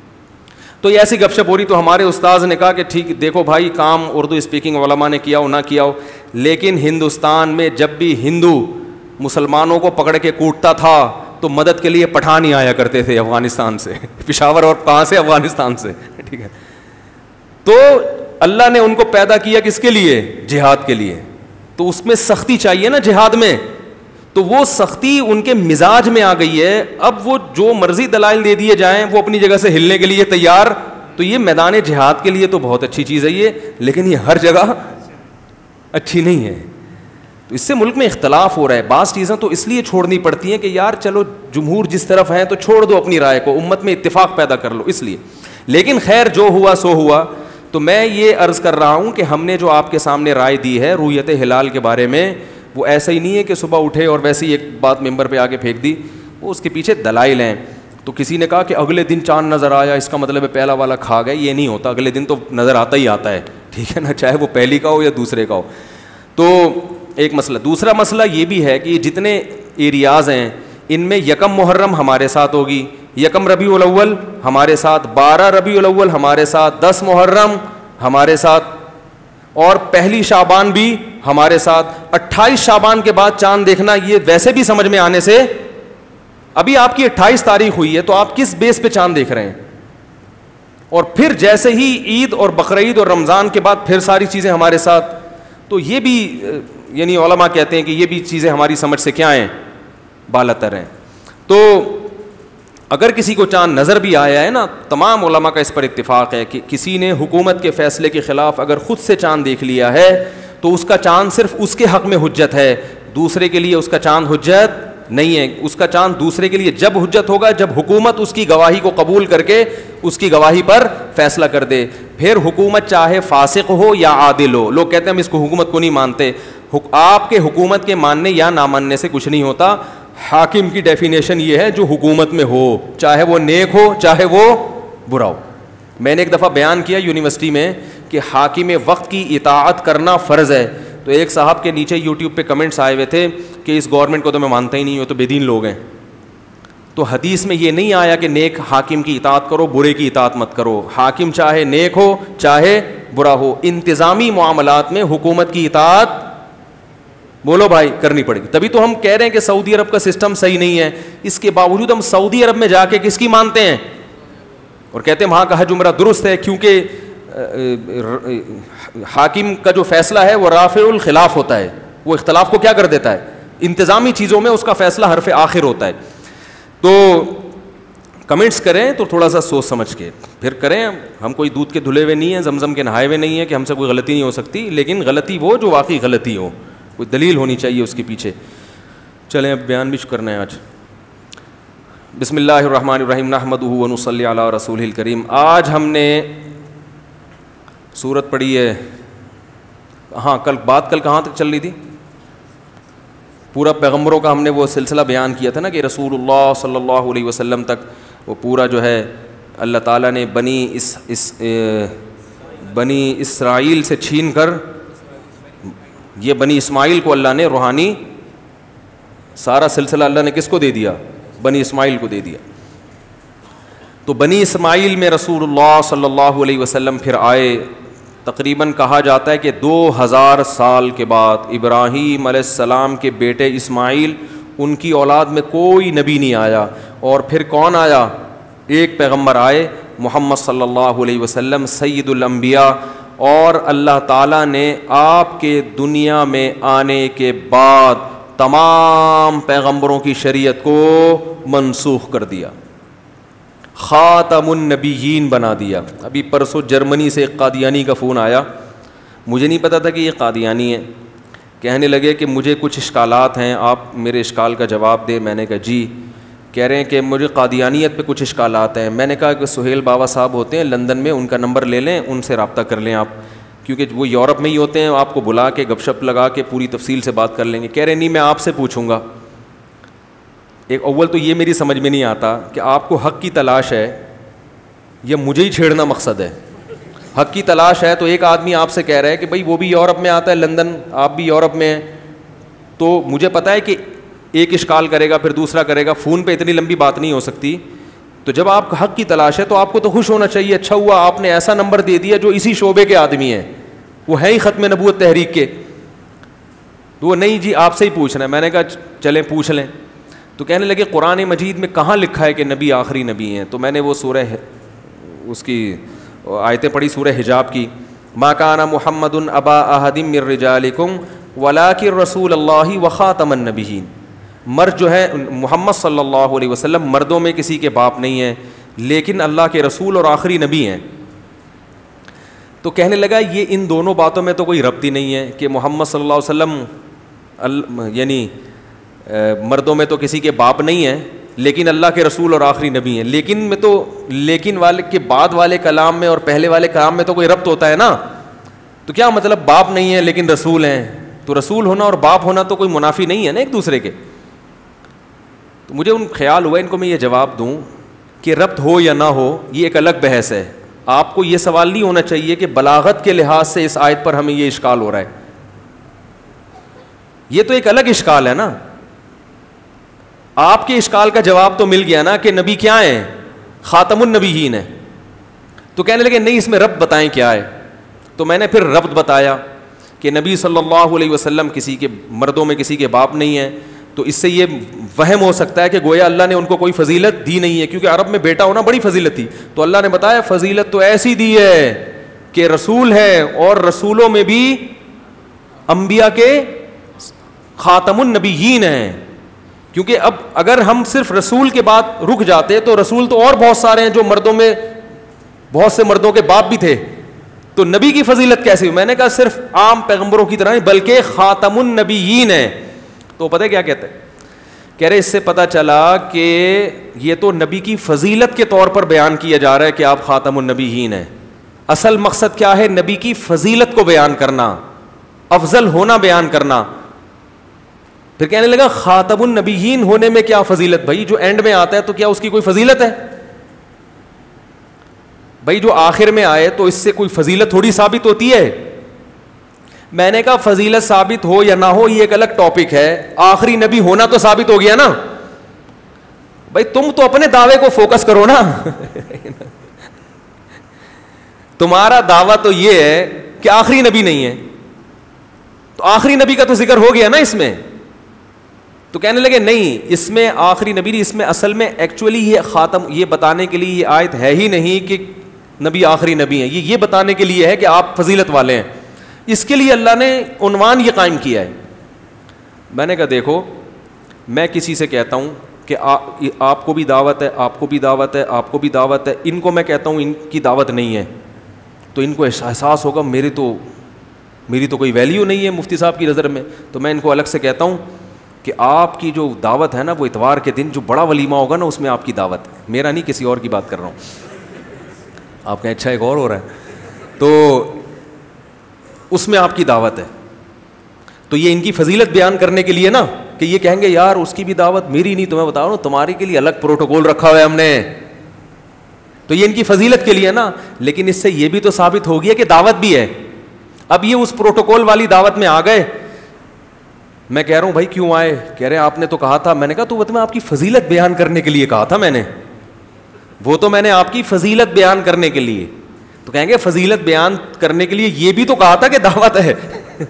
تو یہ ایسی گپ شپ ہو رہی. تو ہمارے استاذ نے کہا کہ ٹھیک دیکھو بھائی کام اردو اسپیکنگ علماء نے کیا ہو نہ کیا ہو, لیکن ہندوستان میں جب بھی ہندو مسلمانوں کو پکڑ کے کوٹتا تھا تو مدد کے لیے پٹھان ہی آیا کرتے تھے افغانستان سے, پشاور اور کہاں سے, افغانستان سے. ٹھیک ہے, تو اللہ نے ان کو پیدا کیا کس کے لیے, جہاد کے لیے. تو اس میں سختی چاہیے نا جہاد میں, تو وہ سختی ان کے مزاج میں آ گئی ہے. اب وہ جو مرضی دلائل دے دیے جائیں وہ اپنی جگہ سے ہلنے کے لیے تیار. تو یہ میدان جہاد کے لیے تو بہت اچھی چیز ہے یہ, لیکن یہ ہر جگہ اچھی نہیں ہے. تو اس سے ملک میں اختلاف ہو رہا ہے. بعض چیزیں تو اس لیے چھوڑنی پڑتی ہیں کہ یار چلو جمہور جس طرف ہیں تو چھوڑ دو اپنی رائے کو, امت میں اتفاق پیدا کر لو اس لیے. لیکن خیر جو ہوا سو ہوا. تو میں یہ عرض کر رہا ہوں کہ ہم نے جو آپ کے سامنے رائے دی ہے رؤیت ہلال کے بارے میں, وہ ایسا ہی نہیں ہے کہ صبح اٹھے اور ویسے ہی ایک بات ممبر پہ آ کے پھینک دی. وہ اس کے پیچھے دلائل ہیں. تو کسی نے کہا کہ اگلے دن چاند نظر آیا اس کا مطلب ہے پہلا والا کھا گئے. یہ نہیں ہوتا, اگلے دن تو نظر آتا ہی آتا ہے. ٹھیک ہے نا, چاہے وہ پہلی کا ہو یا دوسرے کا ہو. تو ایک مسئلہ. دوسرا مسئلہ یہ بھی ہے کہ جتنے ایریاز ہیں ان میں یکم محرم ہمارے ساتھ ہوگی, یکم ربیع الاول ہمارے ساتھ, 12 ربیع الاول ہمارے ساتھ, 10 محرم ہمارے ساتھ, اور پہلی شعبان بھی ہمارے ساتھ. 28 شعبان کے بعد چاند دیکھنا یہ ویسے بھی سمجھ میں آنے سے, ابھی آپ کی 28 تاریخ ہوئی ہے تو آپ کس بیس پہ چاند دیکھ رہے ہیں, اور پھر جیسے ہی عید اور بقرعید اور رمضان کے بعد پھر ساری چیزیں ہمارے ساتھ. تو یہ بھی یعنی علماء کہتے ہیں کہ یہ بھی چیزیں ہماری سمجھ سے کیا ہیں, بالاتر ہیں. تو اگر کسی کو چاند نظر بھی آیا ہے نا, تمام علماء کا اس پر اتفاق ہے کہ کسی نے حکومت کے فیصلے کے خلاف اگر خود سے چاند دیکھ لیا ہے تو اس کا چاند صرف اس کے حق میں حجت ہے, دوسرے کے لیے اس کا چاند حجت نہیں ہے. اس کا چاند دوسرے کے لیے جب حجت ہوگا جب حکومت اس کی گواہی کو قبول کر کے اس کی گواہی پر فیصلہ کر دے. پھر حکومت چاہے فاسق ہو یا عادل ہو, لوگ کہتے ہیں ہم اس کو حکومت کو نہیں مانتے. آپ کے حکومت کے ماننے یا نہ ماننے سے کچھ نہیں ہوتا. حاکم کی ڈیفینیشن یہ ہے جو حکومت میں ہو, چاہے وہ نیک ہو چاہے وہ برا ہو. میں نے ایک دفعہ بیان کیا یونیورسٹی میں کہ حاکم وقت کی اطاعت کرنا فرض ہے. تو ایک صاحب کے نیچے یوٹیوب پہ کمنٹس آئے ہوئے تھے کہ اس گورنمنٹ کو تو میں مانتا ہی نہیں ہوں, تو بے دین لوگ ہیں. تو حدیث میں یہ نہیں آیا کہ نیک حاکم کی اطاعت کرو برے کی اطاعت مت کرو. حاکم چاہے نیک ہو چاہے برا ہو, انتظامی معاملات میں حکومت کی اطاعت بولو بھائی کرنی پڑے گی. تبھی تو ہم کہہ رہے ہیں کہ سعودی عرب کا سسٹم صحیح نہیں ہے. اس کے باوجود ہم سعودی عرب میں جا کے کس کی مانتے ہیں اور کہتے ہیں وہاں کا حج عمرہ درست ہے, کیونکہ حاکم کا جو فیصلہ ہے وہ رافع الخلاف ہوتا ہے, وہ اختلاف کو کیا کر دیتا ہے, انتظامی چیزوں میں اس کا فیصلہ حرف آخر ہوتا ہے. تو کمنٹس کریں تو تھوڑا سا سوچ سمجھ کے پھر کریں. ہم کوئی دودھ کے دھلے ہوئے نہیں ہیں, زمزم کے نہائے ہوئے نہیں ہیں کہ ہم سے کوئی غلطی نہیں ہو سکتی, لیکن غلطی وہ جو واقعی غلطی ہو, کوئی دلیل ہونی چاہیے اس کے پیچھے. چلیں اب بیان بھی کرنا ہے آج. بسم اللہ الرحمن الرحیم, نحمدہ و نصلی علی رسولہ الکریم. آج ہم نے سورت پڑھی ہے. ہاں کل کہاں تک چل رہی تھی؟ پورا پیغمبروں کا ہم نے وہ سلسلہ بیان کیا تھا نا کہ رسول اللہ صلی اللہ علیہ وسلم تک وہ پورا جو ہے اللہ تعالیٰ نے بنی اسرائیل سے چھین کر یہ بنی اسماعیل کو اللہ نے روحانی سارا سلسلہ اللہ نے کس کو دے دیا؟ بنی اسماعیل کو دے دیا. تو بنی اسماعیل میں رسول اللہ صلی اللہ علیہ وسلم پھر آئے. تقریباً کہا جاتا ہے کہ 2000 سال کے بعد ابراہیم علیہ السلام کے بیٹے اسماعیل, ان کی اولاد میں کوئی نبی نہیں آیا. اور پھر کون آیا؟ ایک پیغمبر آئے, محمد صلی اللہ علیہ وسلم سید الانبیاء. اور اللہ تعالیٰ نے آپ کے دنیا میں آنے کے بعد تمام پیغمبروں کی شریعت کو منسوخ کر دیا, خاتم النبیین بنا دیا. ابھی پرسوں جرمنی سے ایک قادیانی کا فون آیا, مجھے نہیں پتا تھا کہ یہ قادیانی ہے. کہنے لگے کہ مجھے کچھ اشکالات ہیں, آپ میرے اشکال کا جواب دیں. میں نے کہا جی. کہہ رہے ہیں کہ مجھے قادیانیت پہ کچھ اشکالات ہیں. میں نے کہا کہ سہیل بابا صاحب ہوتے ہیں لندن میں, ان کا نمبر لے لیں, ان سے رابطہ کر لیں آپ, کیونکہ وہ یورپ میں ہی ہوتے ہیں, آپ کو بلا کے گپ شپ لگا کے پوری تفصیل سے بات کر لیں گے. کہہ رہے نہیں, میں آپ سے پوچھوں گا. ایک اول تو یہ میری سمجھ میں نہیں آتا کہ آپ کو حق کی تلاش ہے یا مجھے ہی چھیڑنا مقصد ہے. حق کی تلاش ہے تو ایک آدمی آپ سے کہہ رہا ہے کہ بھائی وہ بھی یورپ میں آتا ہے لندن, آپ بھی یورپ میں ہیں, تو مجھے پتہ ہے کہ ایک اشکال کرے گا پھر دوسرا کرے گا, فون پہ اتنی لمبی بات نہیں ہو سکتی. تو جب آپ حق کی تلاش ہے تو آپ کو تو خوش ہونا چاہیے, اچھا ہوا آپ نے ایسا نمبر دے دیا جو اسی شعبے کے آدمی ہیں, وہ ہے ہی ختم نبوت تحریک کے. تو وہ نہیں جی آپ سے ہی پوچھنا ہے. میں نے کہا چلیں پوچھ لیں. تو کہنے لگے قرآن مجید میں کہاں لکھا ہے کہ نبی آخری نبی ہیں؟ تو میں نے وہ سورہ اس کی آیتیں پڑھی, سورہ حجاب کی. ما کان محمد ابا احد من رجالکم ولکن رسول اللہ وخاتم النبیین. مرد جو ہے محمد صلی اللہ علیہ وسلم مردوں میں کسی کے باپ نہیں ہیں, لیکن اللہ کے رسول اور آخری نبی ہیں. تو کہنے لگا یہ ان دونوں باتوں میں تو کوئی ربط ہی نہیں ہے کہ محمد صلی اللہ علیہ وسلم یعنی مردوں میں تو کسی کے باپ نہیں ہیں لیکن اللہ کے رسول اور آخری نبی ہیں. لیکن میں تو لیکن والے کے بعد والے کلام میں اور پہلے والے کلام میں تو کوئی ربط ہوتا ہے نا. تو کیا مطلب باپ نہیں ہے لیکن رسول ہیں؟ تو رسول ہونا اور باپ ہونا تو کوئی منافی نہیں ہے نا ایک دوسرے کے. تو مجھے ان خیال ہوا ان کو میں یہ جواب دوں کہ ربط ہو یا نہ ہو یہ ایک الگ بحث ہے. آپ کو یہ سوال نہیں ہونا چاہیے کہ بلاغت کے لحاظ سے اس آیت پر ہمیں یہ اشکال ہو رہا ہے. یہ تو ایک الگ اشکال ہے نا. آپ کے اشکال کا جواب تو مل گیا نا کہ نبی کیا ہیں؟ خاتم النبیین ہیں. تو کہنے لگے نہیں اس میں ربط بتائیں کیا ہے. تو میں نے پھر ربط بتایا کہ نبی صلی اللہ علیہ وسلم کسی کے مردوں میں کسی کے باپ نہیں ہیں. تو اس سے یہ وہم ہو سکتا ہے کہ گویا اللہ نے ان کو کوئی فضیلت دی نہیں ہے, کیونکہ عرب میں بیٹا ہونا بڑی فضیلت تھی. تو اللہ نے بتایا فضیلت تو ایسی دی ہے کہ رسول ہے اور رسولوں میں بھی انبیاء کے خاتم النبیین ہیں. کیونکہ اب اگر ہم صرف رسول کے بعد رک جاتے تو رسول تو اور بہت سارے ہیں جو مردوں میں بہت سے مردوں کے باپ بھی تھے, تو نبی کی فضیلت کیسی ہوئی؟ میں نے کہا صرف عام پیغمبروں کی طرح نہیں بلکہ خاتم النبیین ہیں. تو پتہ ہے کیا کہتے ہیں؟ کہہ رہے اس سے پتہ چلا کہ یہ تو نبی کی فضیلت کے طور پر بیان کیا جا رہا ہے کہ آپ خاتم النبیین ہیں. اصل مقصد کیا ہے؟ نبی کی فضیلت کو بیان کرنا, افضل ہونا بیان کرنا. پھر کہنے لگا خاتم النبیین ہونے میں کیا فضیلت؟ بھائی جو اینڈ میں آتا ہے تو کیا اس کی کوئی فضیلت ہے؟ بھائی جو آخر میں آئے تو اس سے کوئی فضیلت تھوڑی ثابت ہوتی ہے. میں نے کہا فضیلت ثابت ہو یا نہ ہو یہ ایک الگ ٹاپک ہے, آخری نبی ہونا تو ثابت ہو گیا نا. بھائی تم تو اپنے دعوے کو فوکس کرو نا. تمہارا دعویٰ تو یہ ہے کہ آخری نبی نہیں ہے, تو آخری نبی کا تو ذکر ہو گیا نا اس میں. تو کہنے لگے نہیں اس میں آخری نبی نہیں, اس میں اصل میں ایکچولی یہ خاتم یہ بتانے کے لیے یہ آیت ہے ہی نہیں کہ نبی آخری نبی ہیں, یہ بتانے کے لیے ہے کہ آپ فضیلت والے ہیں. اس کے لیے اللہ نے عنوان یہ قائم کیا ہے. میں نے کہا دیکھو میں کسی سے کہتا ہوں کہ آپ کو بھی دعوت ہے, آپ کو بھی دعوت ہے, آپ کو بھی دعوت ہے, ان کو میں کہتا ہوں ان کی دعوت نہیں ہے, تو ان کو احساس ہوگا میری تو کوئی ویلیو نہیں ہے مفتی صاحب کی نظر میں. تو میں ان کو الگ سے کہتا ہوں کہ آپ کی جو دعوت ہے نا وہ اتوار کے دن جو بڑا ولیمہ ہوگا نا اس میں آپ کی دعوت ہے, میرا نہیں کسی اور کی بات کر رہا ہوں. آپ کہیں اچھا ایک اور ہو رہا ہے, تو اس میں آپ کی دعوت ہے. تو یہ ان کی فضیلت بیان کرنے کے لیے نا کہ یہ کہیں گے یار اس کی بھی دعوت میری نہیں, تو میں بتا رہا ہوں تمہارے کے لیے الگ پروٹوکول رکھا ہوا ہے ہم نے, تو یہ ان کی فضیلت کے لیے نا. لیکن اس سے یہ بھی تو ثابت ہو گیا کہ دعوت بھی ہے. اب یہ اس پروٹوکول والی دعوت میں آ گئے. میں کہہ رہا ہوں بھائی کیوں آئے؟ کہہ رہے ہیں آپ نے تو کہا تھا. میں نے کہا تو میں آپ کی فضیلت بیان کرنے کے لیے کہا تھا میں نے. وہ تو میں نے آپ کی فضیلت بیان کرنے کے لیے. تو کہیں گے فضیلت بیان کرنے کے لیے یہ بھی تو کہا تھا کہ دعوت ہے.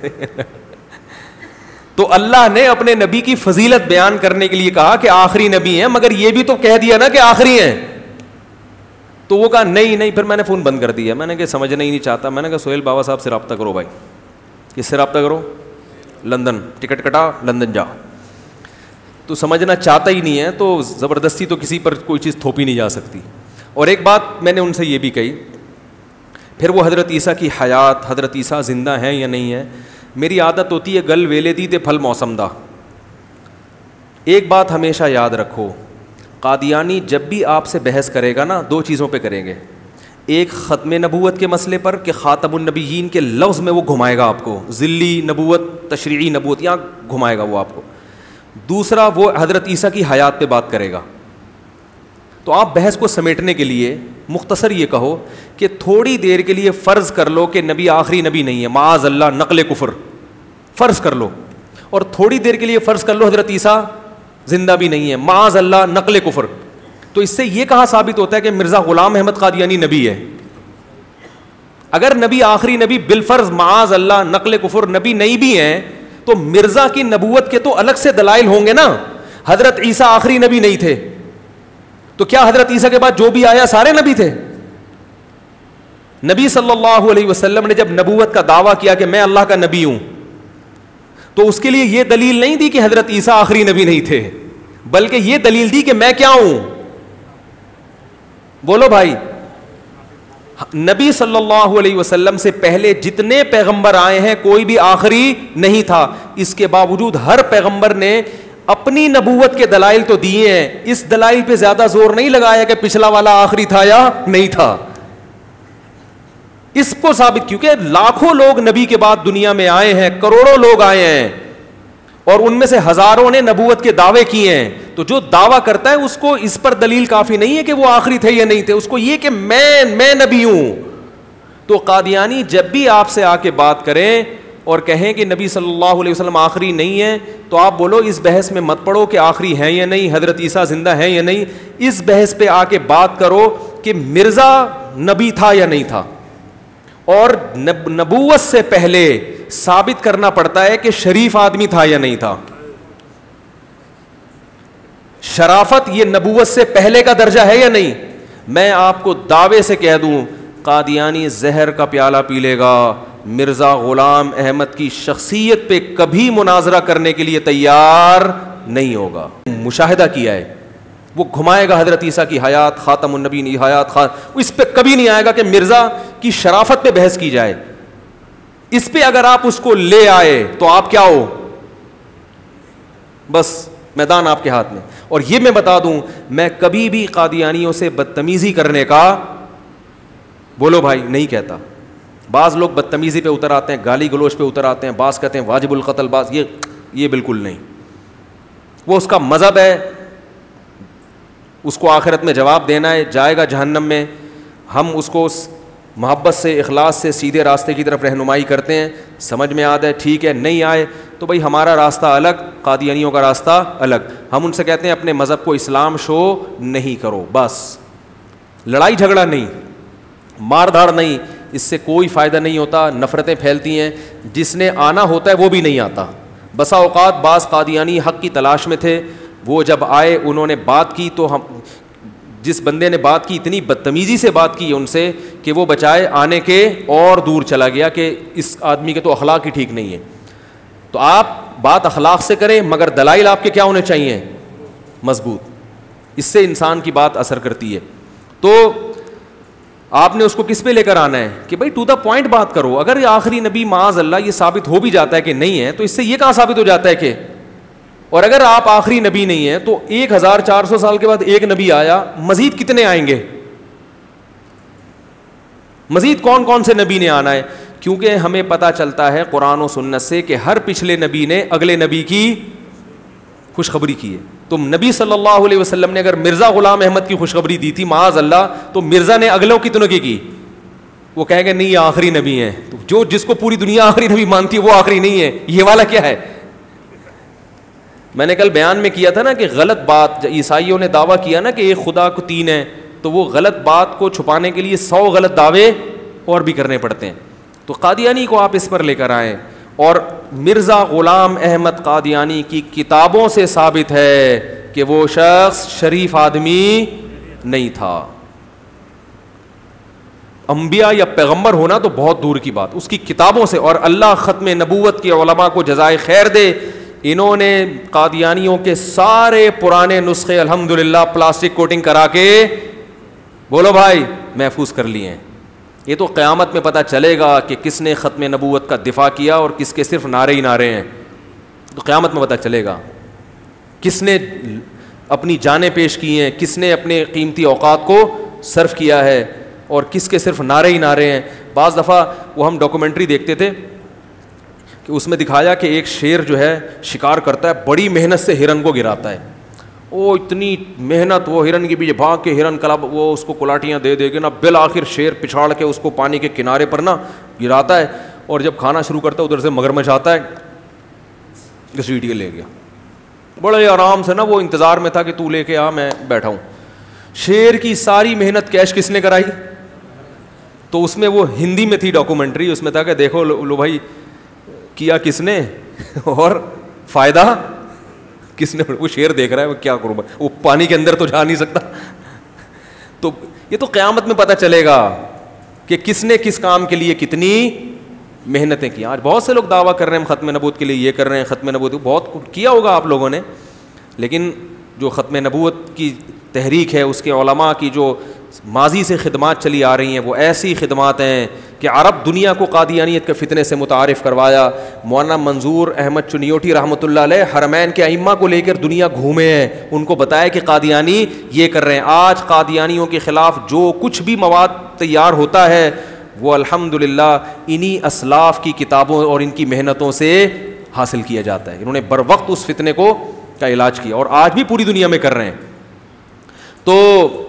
تو اللہ نے اپنے نبی کی فضیلت بیان کرنے کے لیے کہا کہ آخری نبی ہیں, مگر یہ بھی تو کہہ دیا نا کہ آخری ہیں. تو وہ کہا نہیں. پھر میں نے فون بند کر دیا. میں نے کہا سمجھنا ہی نہیں چاہتا. میں نے کہا سہیل بابا صاحب سے رابطہ کرو بھائی. کس سے رابطہ کرو؟ لندن. ٹکٹ کٹا, لندن جا. تو سمجھنا چاہتا ہی نہیں ہے تو زبردستی تو کسی پر کوئی چیز تھوپی نہیں جا سکتی. اور ایک بات میں نے ان سے یہ بھی کہی, پھر وہ حضرت عیسیٰ کی حیات, حضرت عیسیٰ زندہ ہیں یا نہیں ہیں, میری عادت ہوتی ہے گل ویلے دی تے پھل موسم دا. ایک بات ہمیشہ یاد رکھو, قادیانی جب بھی آپ سے بحث کرے گا نا, دو چیزوں پہ کریں گے. ایک ختم نبوت کے مسئلے پر کہ خاتم النبیین کے لفظ میں وہ گھمائے گا آپ کو, ذلی نبوت, تشریعی نبوت, یہاں گھمائے گا وہ آپ کو. دوسرا وہ حضرت عیسیٰ کی حیات پہ بات کرے گا. تو آپ بحث کو سمیٹنے کے لیے مختصر یہ کہو کہ تھوڑی دیر کے لیے فرض کر لو کہ نبی آخری نبی نہیں ہے, معاذ اللہ, نقل کفر فرض کر لو. اور تھوڑی دیر کے لیے فرض کر لو حضرت عیسیٰ زندہ بھی نہیں ہے, معاذ اللہ, نقل کفر. تو اس سے یہ کہاں ثابت ہوتا ہے کہ مرزا غلام احمد قادیانی نبی ہے؟ اگر نبی آخری نبی بالفرض معاذ اللہ نقل کفر نبی نہیں بھی ہیں تو مرزا کی نبوت کے تو الگ سے دلائل ہوں گے نا. حضرت عیسیٰ آخری نبی نہیں تھے تو کیا حضرت عیسیٰ کے بعد جو بھی آیا سارے نبی تھے؟ نبی صلی اللہ علیہ وسلم نے جب نبوت کا دعویٰ کیا کہ میں اللہ کا نبی ہوں تو اس کے لیے یہ دلیل نہیں دی کہ حضرت عیسیٰ آخری نبی نہیں تھے, بلکہ یہ دلیل دی کہ میں کیا ہوں. بولو بھائی, نبی صلی اللہ علیہ وسلم سے پہلے جتنے پیغمبر آئے ہیں کوئی بھی آخری نہیں تھا. اس کے باوجود ہر پیغمبر نے اپنی نبوت کے دلائل تو دیے ہیں, اس دلائل پہ زیادہ زور نہیں لگایا کہ پچھلا والا آخری تھا یا نہیں تھا. اس کو ثابت, کیونکہ لاکھوں لوگ نبی کے بعد دنیا میں آئے ہیں, کروڑوں لوگ آئے ہیں, اور ان میں سے ہزاروں نے نبوت کے دعوے کیے ہیں. تو جو دعویٰ کرتا ہے اس کو اس پر دلیل کافی نہیں ہے کہ وہ آخری تھے یا نہیں تھے, اس کو یہ کہ میں نبی ہوں. تو قادیانی جب بھی آپ سے آ کے بات کریں اور کہیں کہ نبی صلی اللہ علیہ وسلم آخری نہیں ہے, تو آپ بولو اس بحث میں مت پڑو کہ آخری ہیں یا نہیں, حضرت عیسیٰ زندہ ہیں یا نہیں. اس بحث پہ آ کے بات کرو کہ مرزا نبی تھا یا نہیں تھا. اور نبوت سے پہلے ثابت کرنا پڑتا ہے کہ شریف آدمی تھا یا نہیں تھا. شرافت یہ نبوت سے پہلے کا درجہ ہے یا نہیں؟ میں آپ کو دعوے سے کہہ دوں قادیانی زہر کا پیالہ پی لے گا, مرزا غلام احمد کی شخصیت پہ کبھی مناظرہ کرنے کے لیے تیار نہیں ہوگا. مشاہدہ کیا ہے, وہ گھمائے گا حضرت عیسیٰ کی حیات, خاتم النبی حیات, اس پہ کبھی نہیں آئے گا کہ مرزا کی شرافت پہ بحث کی جائے. اس پہ اگر آپ اس کو لے آئے تو آپ کیا ہو, بس میدان آپ کے ہاتھ میں. اور یہ میں بتا دوں, میں کبھی بھی قادیانیوں سے بدتمیزی کرنے کا بولو بھائی نہیں کہتا. بعض لوگ بدتمیزی پہ اتر آتے ہیں, گالی گلوچ پہ اتر آتے ہیں, بعض کہتے ہیں واجب القتل, بعض یہ بالکل نہیں. وہ اس کا مذہب ہے, اس کو آخرت میں جواب دینا ہے, جائے گا جہنم میں. ہم اس کو محبت سے, اخلاص سے سیدھے راستے کی طرف رہنمائی کرتے ہیں. سمجھ میں آتا ہے ٹھیک ہے, نہیں آئے تو بھائی ہمارا راستہ الگ, قادیانیوں کا راستہ الگ. ہم ان سے کہتے ہیں اپنے مذہب کو اسلام شو نہیں کرو, بس لڑائی جھگڑا نہیں, مار دھاڑ نہیں, اس سے کوئی فائدہ نہیں ہوتا, نفرتیں پھیلتی ہیں. جس نے آنا ہوتا ہے وہ بھی نہیں آتا. بسا اوقات بعض قادیانی حق کی تلاش میں تھے, وہ جب آئے انہوں نے بات کی تو ہم جس بندے نے بات کی اتنی بدتمیزی سے بات کی ان سے کہ وہ بچائے آنے کے اور دور چلا گیا کہ اس آدمی کے تو اخلاق ہی ٹھیک نہیں ہے. تو آپ بات اخلاق سے کریں مگر دلائل آپ کے کیا ہونے چاہیے, مضبوط. اس سے انسان کی بات اثر کرتی ہے. تو آپ نے اس کو کس پہ لے کر آنا ہے کہ بھائی ٹو دا پوائنٹ بات کرو. اگر یہ آخری نبی معاذ اللہ یہ ثابت ہو بھی جاتا ہے کہ نہیں ہے تو اس سے یہ کہاں ثابت ہو جاتا ہے کہ, اور اگر آپ آخری نبی نہیں ہیں تو 1400 سال کے بعد ایک نبی آیا, مزید کتنے آئیں گے, مزید کون کون سے نبی نے آنا ہے. کیونکہ ہمیں پتہ چلتا ہے قرآن و سنت سے کہ ہر پچھلے نبی نے اگلے نبی کی خوشخبری کی ہے. تو نبی صلی اللہ علیہ وسلم نے اگر مرزا غلام احمد کی خوشخبری دی تھی معاذ اللہ, تو مرزا نے اگلوں کتنوں کی وہ کہیں گے نہیں یہ آخری نبی ہیں. تو جو جس کو پوری دنیا آخری نبی مانتی ہے وہ آخری نہیں ہے. یہ والا کیا ہے, میں نے کل بیان میں کیا تھا نا کہ غلط بات, عیسائیوں نے دعویٰ کیا نا کہ ایک خدا کو 3 ہے, تو وہ غلط بات کو چھپانے کے لیے 100 غلط دعوے اور بھی کرنے پڑتے ہیں. تو قادیانی کو آپ اس پر لے کر آئیں. اور مرزا غلام احمد قادیانی کی کتابوں سے ثابت ہے کہ وہ شخص شریف آدمی نہیں تھا. انبیاء یا پیغمبر ہونا تو بہت دور کی بات, اس کی کتابوں سے. اور اللہ ختم نبوت کے علماء کو جزائے خیر دے, انہوں نے قادیانیوں کے سارے پرانے نسخے الحمدللہ پلاسٹک کوٹنگ کرا کے بولو بھائی محفوظ کر لیے ہیں. یہ تو قیامت میں پتہ چلے گا کہ کس نے ختم نبوت کا دفاع کیا اور کس کے صرف نعرے ہی نعرے ہیں. تو قیامت میں پتہ چلے گا کس نے اپنی جانیں پیش کی ہیں, کس نے اپنے قیمتی اوقات کو صرف کیا ہے اور کس کے صرف نعرے ہی نعرے ہیں. بعض دفعہ وہ ہم ڈاکومنٹری دیکھتے تھے کہ اس میں دکھایا کہ ایک شیر جو ہے شکار کرتا ہے, بڑی محنت سے ہرن کو گراتا ہے. وہ اتنی محنت, وہ ہرن کے پیچھے بھاگ کے ہرن کلب وہ اس کو کلاٹیاں دے دے کے نا بالآخر شیر پچھاڑ کے اس کو پانی کے کنارے پر نا گراتا ہے. اور جب کھانا شروع کرتا ہے ادھر سے مگرمچھ آتا ہے, گھسیٹ کے لے گیا. بڑے آرام سے نا وہ انتظار میں تھا کہ تو لے کے آ, میں بیٹھا ہوں. شیر کی ساری محنت کیش کس نے کرائی؟ تو اس میں وہ ہندی میں تھی ڈاکومنٹری, اس میں تھا کہ دیکھو لو بھائی کیا کس نے اور فائدہ کس نے. وہ شیر دیکھ رہا ہے, وہ کیا کروں, وہ پانی کے اندر تو جا نہیں سکتا. تو یہ تو قیامت میں پتہ چلے گا کہ کس نے کس کام کے لیے کتنی محنتیں کی. آج بہت سے لوگ دعویٰ کر رہے ہیں ہم ختم نبوت کے لیے یہ کر رہے ہیں, ختم نبوت بہت کیا ہوگا آپ لوگوں نے, لیکن جو ختم نبوت کی تحریک ہے اس کے علماء کی جو ماضی سے خدمات چلی آ رہی ہیں وہ ایسی خدمات ہیں کہ عرب دنیا کو قادیانیت کے فتنے سے متعارف کروایا. مولانا منظور احمد چنیوٹی رحمۃ اللہ علیہ حرمین کے ائمہ کو لے کر دنیا گھومے ہیں, ان کو بتایا کہ قادیانی یہ کر رہے ہیں. آج قادیانیوں کے خلاف جو کچھ بھی مواد تیار ہوتا ہے وہ الحمدللہ انہی اسلاف کی کتابوں اور ان کی محنتوں سے حاصل کیا جاتا ہے. انہوں نے بر وقت اس فتنے کو کا علاج کیا اور آج بھی پوری دنیا میں کر رہے ہیں. تو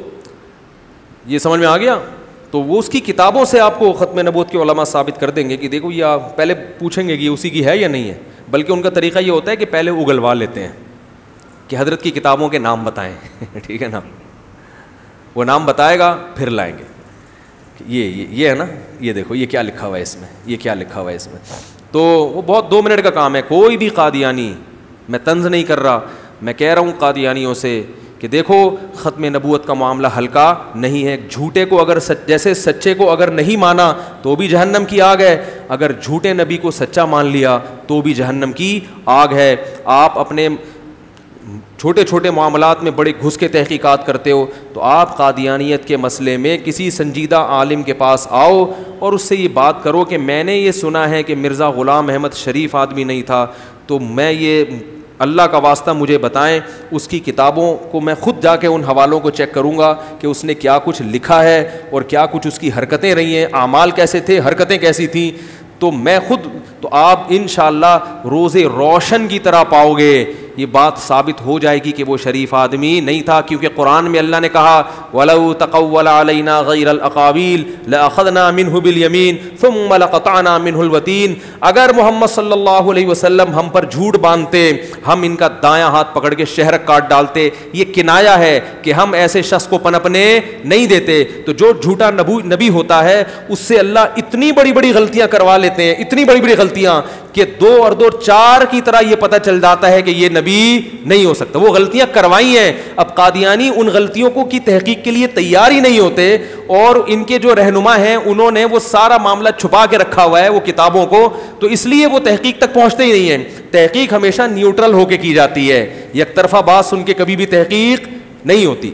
یہ سمجھ میں آ گیا. تو وہ اس کی کتابوں سے آپ کو ختم نبوت کے علماء ثابت کر دیں گے کہ دیکھو یہ آپ پہلے پوچھیں گے کہ یہ اسی کی ہے یا نہیں ہے, بلکہ ان کا طریقہ یہ ہوتا ہے کہ پہلے اگلوا لیتے ہیں کہ حضرت کی کتابوں کے نام بتائیں. ٹھیک ہے نا, وہ نام بتائے گا پھر لائیں گے. یہ ہے نا, یہ دیکھو یہ کیا لکھا ہوا ہے اس میں, یہ کیا لکھا ہوا ہے اس میں. تو وہ بہت 2 منٹ کا کام ہے. کوئی بھی قادیانی, میں طنز نہیں کر رہا, میں کہہ رہا ہوں قادیانیوں سے کہ دیکھو ختم نبوت کا معاملہ ہلکا نہیں ہے. جھوٹے کو اگر جیسے سچے کو اگر نہیں مانا تو بھی جہنم کی آگ ہے, اگر جھوٹے نبی کو سچا مان لیا تو بھی جہنم کی آگ ہے. آپ اپنے چھوٹے چھوٹے معاملات میں بڑے گھس کے تحقیقات کرتے ہو, تو آپ قادیانیت کے مسئلے میں کسی سنجیدہ عالم کے پاس آؤ اور اس سے یہ بات کرو کہ میں نے یہ سنا ہے کہ مرزا غلام احمد شریف آدمی نہیں تھا, تو میں یہ اللہ کا واسطہ مجھے بتائیں, اس کی کتابوں کو میں خود جا کے ان حوالوں کو چیک کروں گا کہ اس نے کیا کچھ لکھا ہے اور کیا کچھ اس کی حرکتیں رہی ہیں, اعمال کیسے تھے, حرکتیں کیسی تھیں. تو میں خود, تو آپ انشاءاللہ روزے روشن کی طرح پاؤ گے یہ بات ثابت ہو جائے گی کہ وہ شریف آدمی نہیں تھا, کیونکہ قرآن میں اللہ نے کہا وَلَوْ تَقَوَّلَ عَلَيْنَا غَيْرَ الْأَقَاوِيلِ لَأَخَذْنَا مِنْهُ بِالْيَمِينِ ثُمَّ لَقَطَعْنَا مِنْهُ الْوَتِينَ. اگر محمد صلی اللہ علیہ وسلم ہم پر جھوٹ باندھتے ہم ان کا دایاں ہاتھ پکڑ کے شہرک کاٹ ڈالتے. یہ کنایا ہے کہ ہم ایسے شخص کو پنپنے نہیں دیتے. تو جو جھوٹا نبی ہوتا ہے اس سے اللہ اتنی بڑی بڑی غلطیاں کروا لیتے ہیں, اتنی بڑی بڑی غلطیاں کہ 2 اور 2 4 کی طرح یہ پتہ چل جاتا ہے کہ یہ نبی نہیں ہو سکتا. وہ غلطیاں کروائی ہیں. اب قادیانی ان غلطیوں کو کی تحقیق کے لیے تیار ہی نہیں ہوتے, اور ان کے جو رہنما ہیں انہوں نے وہ سارا معاملہ چھپا کے رکھا ہوا ہے وہ کتابوں کو, تو اس لیے وہ تحقیق تک پہنچتے ہی نہیں ہیں. تحقیق ہمیشہ نیوٹرل ہو کے کی جاتی ہے, یک طرفہ بات سن کے کبھی بھی تحقیق نہیں ہوتی.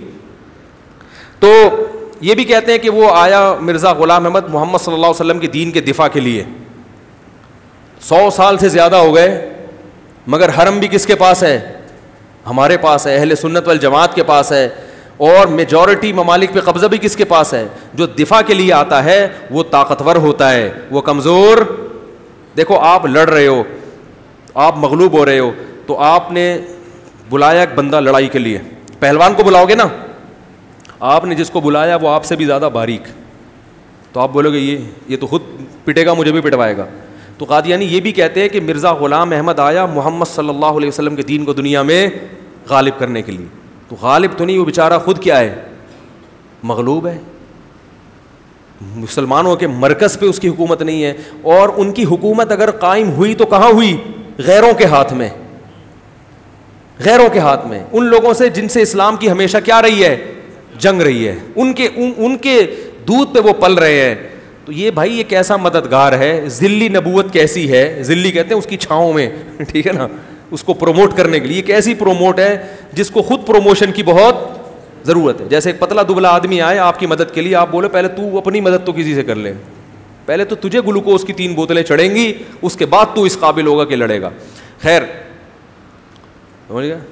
تو یہ بھی کہتے ہیں کہ وہ آیا مرزا غلام احمد محمد صلی اللہ علیہ وسلم کے دین کے دفاع کے لیے. 100 سال سے زیادہ ہو گئے, مگر حرم بھی کس کے پاس ہے؟ ہمارے پاس ہے, اہل سنت والجماعت کے پاس ہے. اور میجورٹی ممالک پہ قبضہ بھی کس کے پاس ہے؟ جو دفاع کے لیے آتا ہے وہ طاقتور ہوتا ہے, وہ کمزور. دیکھو آپ لڑ رہے ہو, آپ مغلوب ہو رہے ہو, تو آپ نے بلایا ایک بندہ لڑائی کے لیے, پہلوان کو بلاؤ گے نا, آپ نے جس کو بلایا وہ آپ سے بھی زیادہ باریک, تو آپ بولو گے یہ تو خود پٹے گا, مجھے بھی پٹوائے گا. تو قادیانی یہ بھی کہتے ہیں کہ مرزا غلام احمد آیا محمد صلی اللہ علیہ وسلم کے دین کو دنیا میں غالب کرنے کے لیے. تو غالب تو نہیں, وہ بیچارہ خود کیا ہے, مغلوب ہے, مسلمانوں کے مرکز پہ اس کی حکومت نہیں ہے, اور ان کی حکومت اگر قائم ہوئی تو کہاں ہوئی؟ غیروں کے ہاتھ میں, غیروں کے ہاتھ میں, ان لوگوں سے جن سے اسلام کی ہمیشہ کیا رہی ہے؟ جنگ رہی ہے, ان کے دودھ پہ وہ پل رہے ہیں. تو یہ بھائی یہ کیسا مددگار ہے, ذلی نبوت کیسی ہے, ذلی کہتے ہیں اس کی چھاؤں میں, ٹھیک ہے نا, اس کو پروموٹ کرنے کے لیے. کیسی پروموٹ ہے جس کو خود پروموشن کی بہت ضرورت ہے. جیسے ایک پتلا دبلا آدمی آئے آپ کی مدد کے لیے, آپ بولے پہلے تو اپنی مدد تو کسی سے کر لے, پہلے تو تجھے گلوکوز کی 3 بوتلیں چڑھیں گی, اس کے بعد تو اس قابل ہوگا کہ لڑے گا. خیر سمجھ گیا.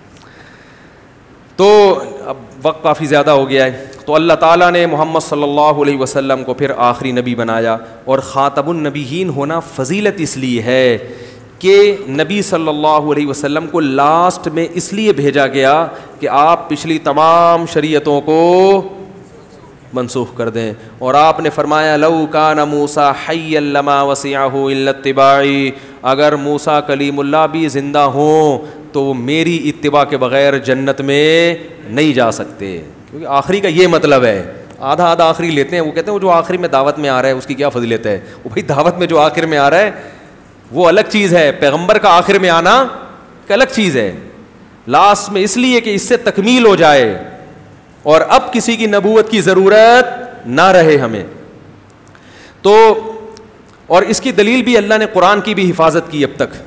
تو اب وقت کافی زیادہ ہو گیا ہے, تو اللہ تعالیٰ نے محمد صلی اللہ علیہ وسلم کو پھر آخری نبی بنایا. اور خاتم النبیین ہونا فضیلت اس لیے ہے کہ نبی صلی اللہ علیہ وسلم کو لاسٹ میں اس لیے بھیجا گیا کہ آپ پچھلی تمام شریعتوں کو منسوخ کر دیں. اور آپ نے فرمایا لو کان موسیٰ حیا لما وسعہ الا اتباعی, اگر موسیٰ کلیم اللہ بھی زندہ ہوں تو وہ میری اتباع کے بغیر جنت میں نہیں جا سکتے. کیونکہ آخری کا یہ مطلب ہے, آدھا آخری لیتے ہیں, وہ کہتے ہیں وہ جو آخری میں دعوت میں آ رہا ہے اس کی کیا فضیلت ہے. وہ بھائی دعوت میں جو آخر میں آ رہا ہے وہ الگ چیز ہے, پیغمبر کا آخر میں آنا ایک الگ چیز ہے. لاسٹ میں اس لیے کہ اس سے تکمیل ہو جائے اور اب کسی کی نبوت کی ضرورت نہ رہے ہمیں. تو اور اس کی دلیل بھی اللہ نے قرآن کی بھی حفاظت کی, اب تک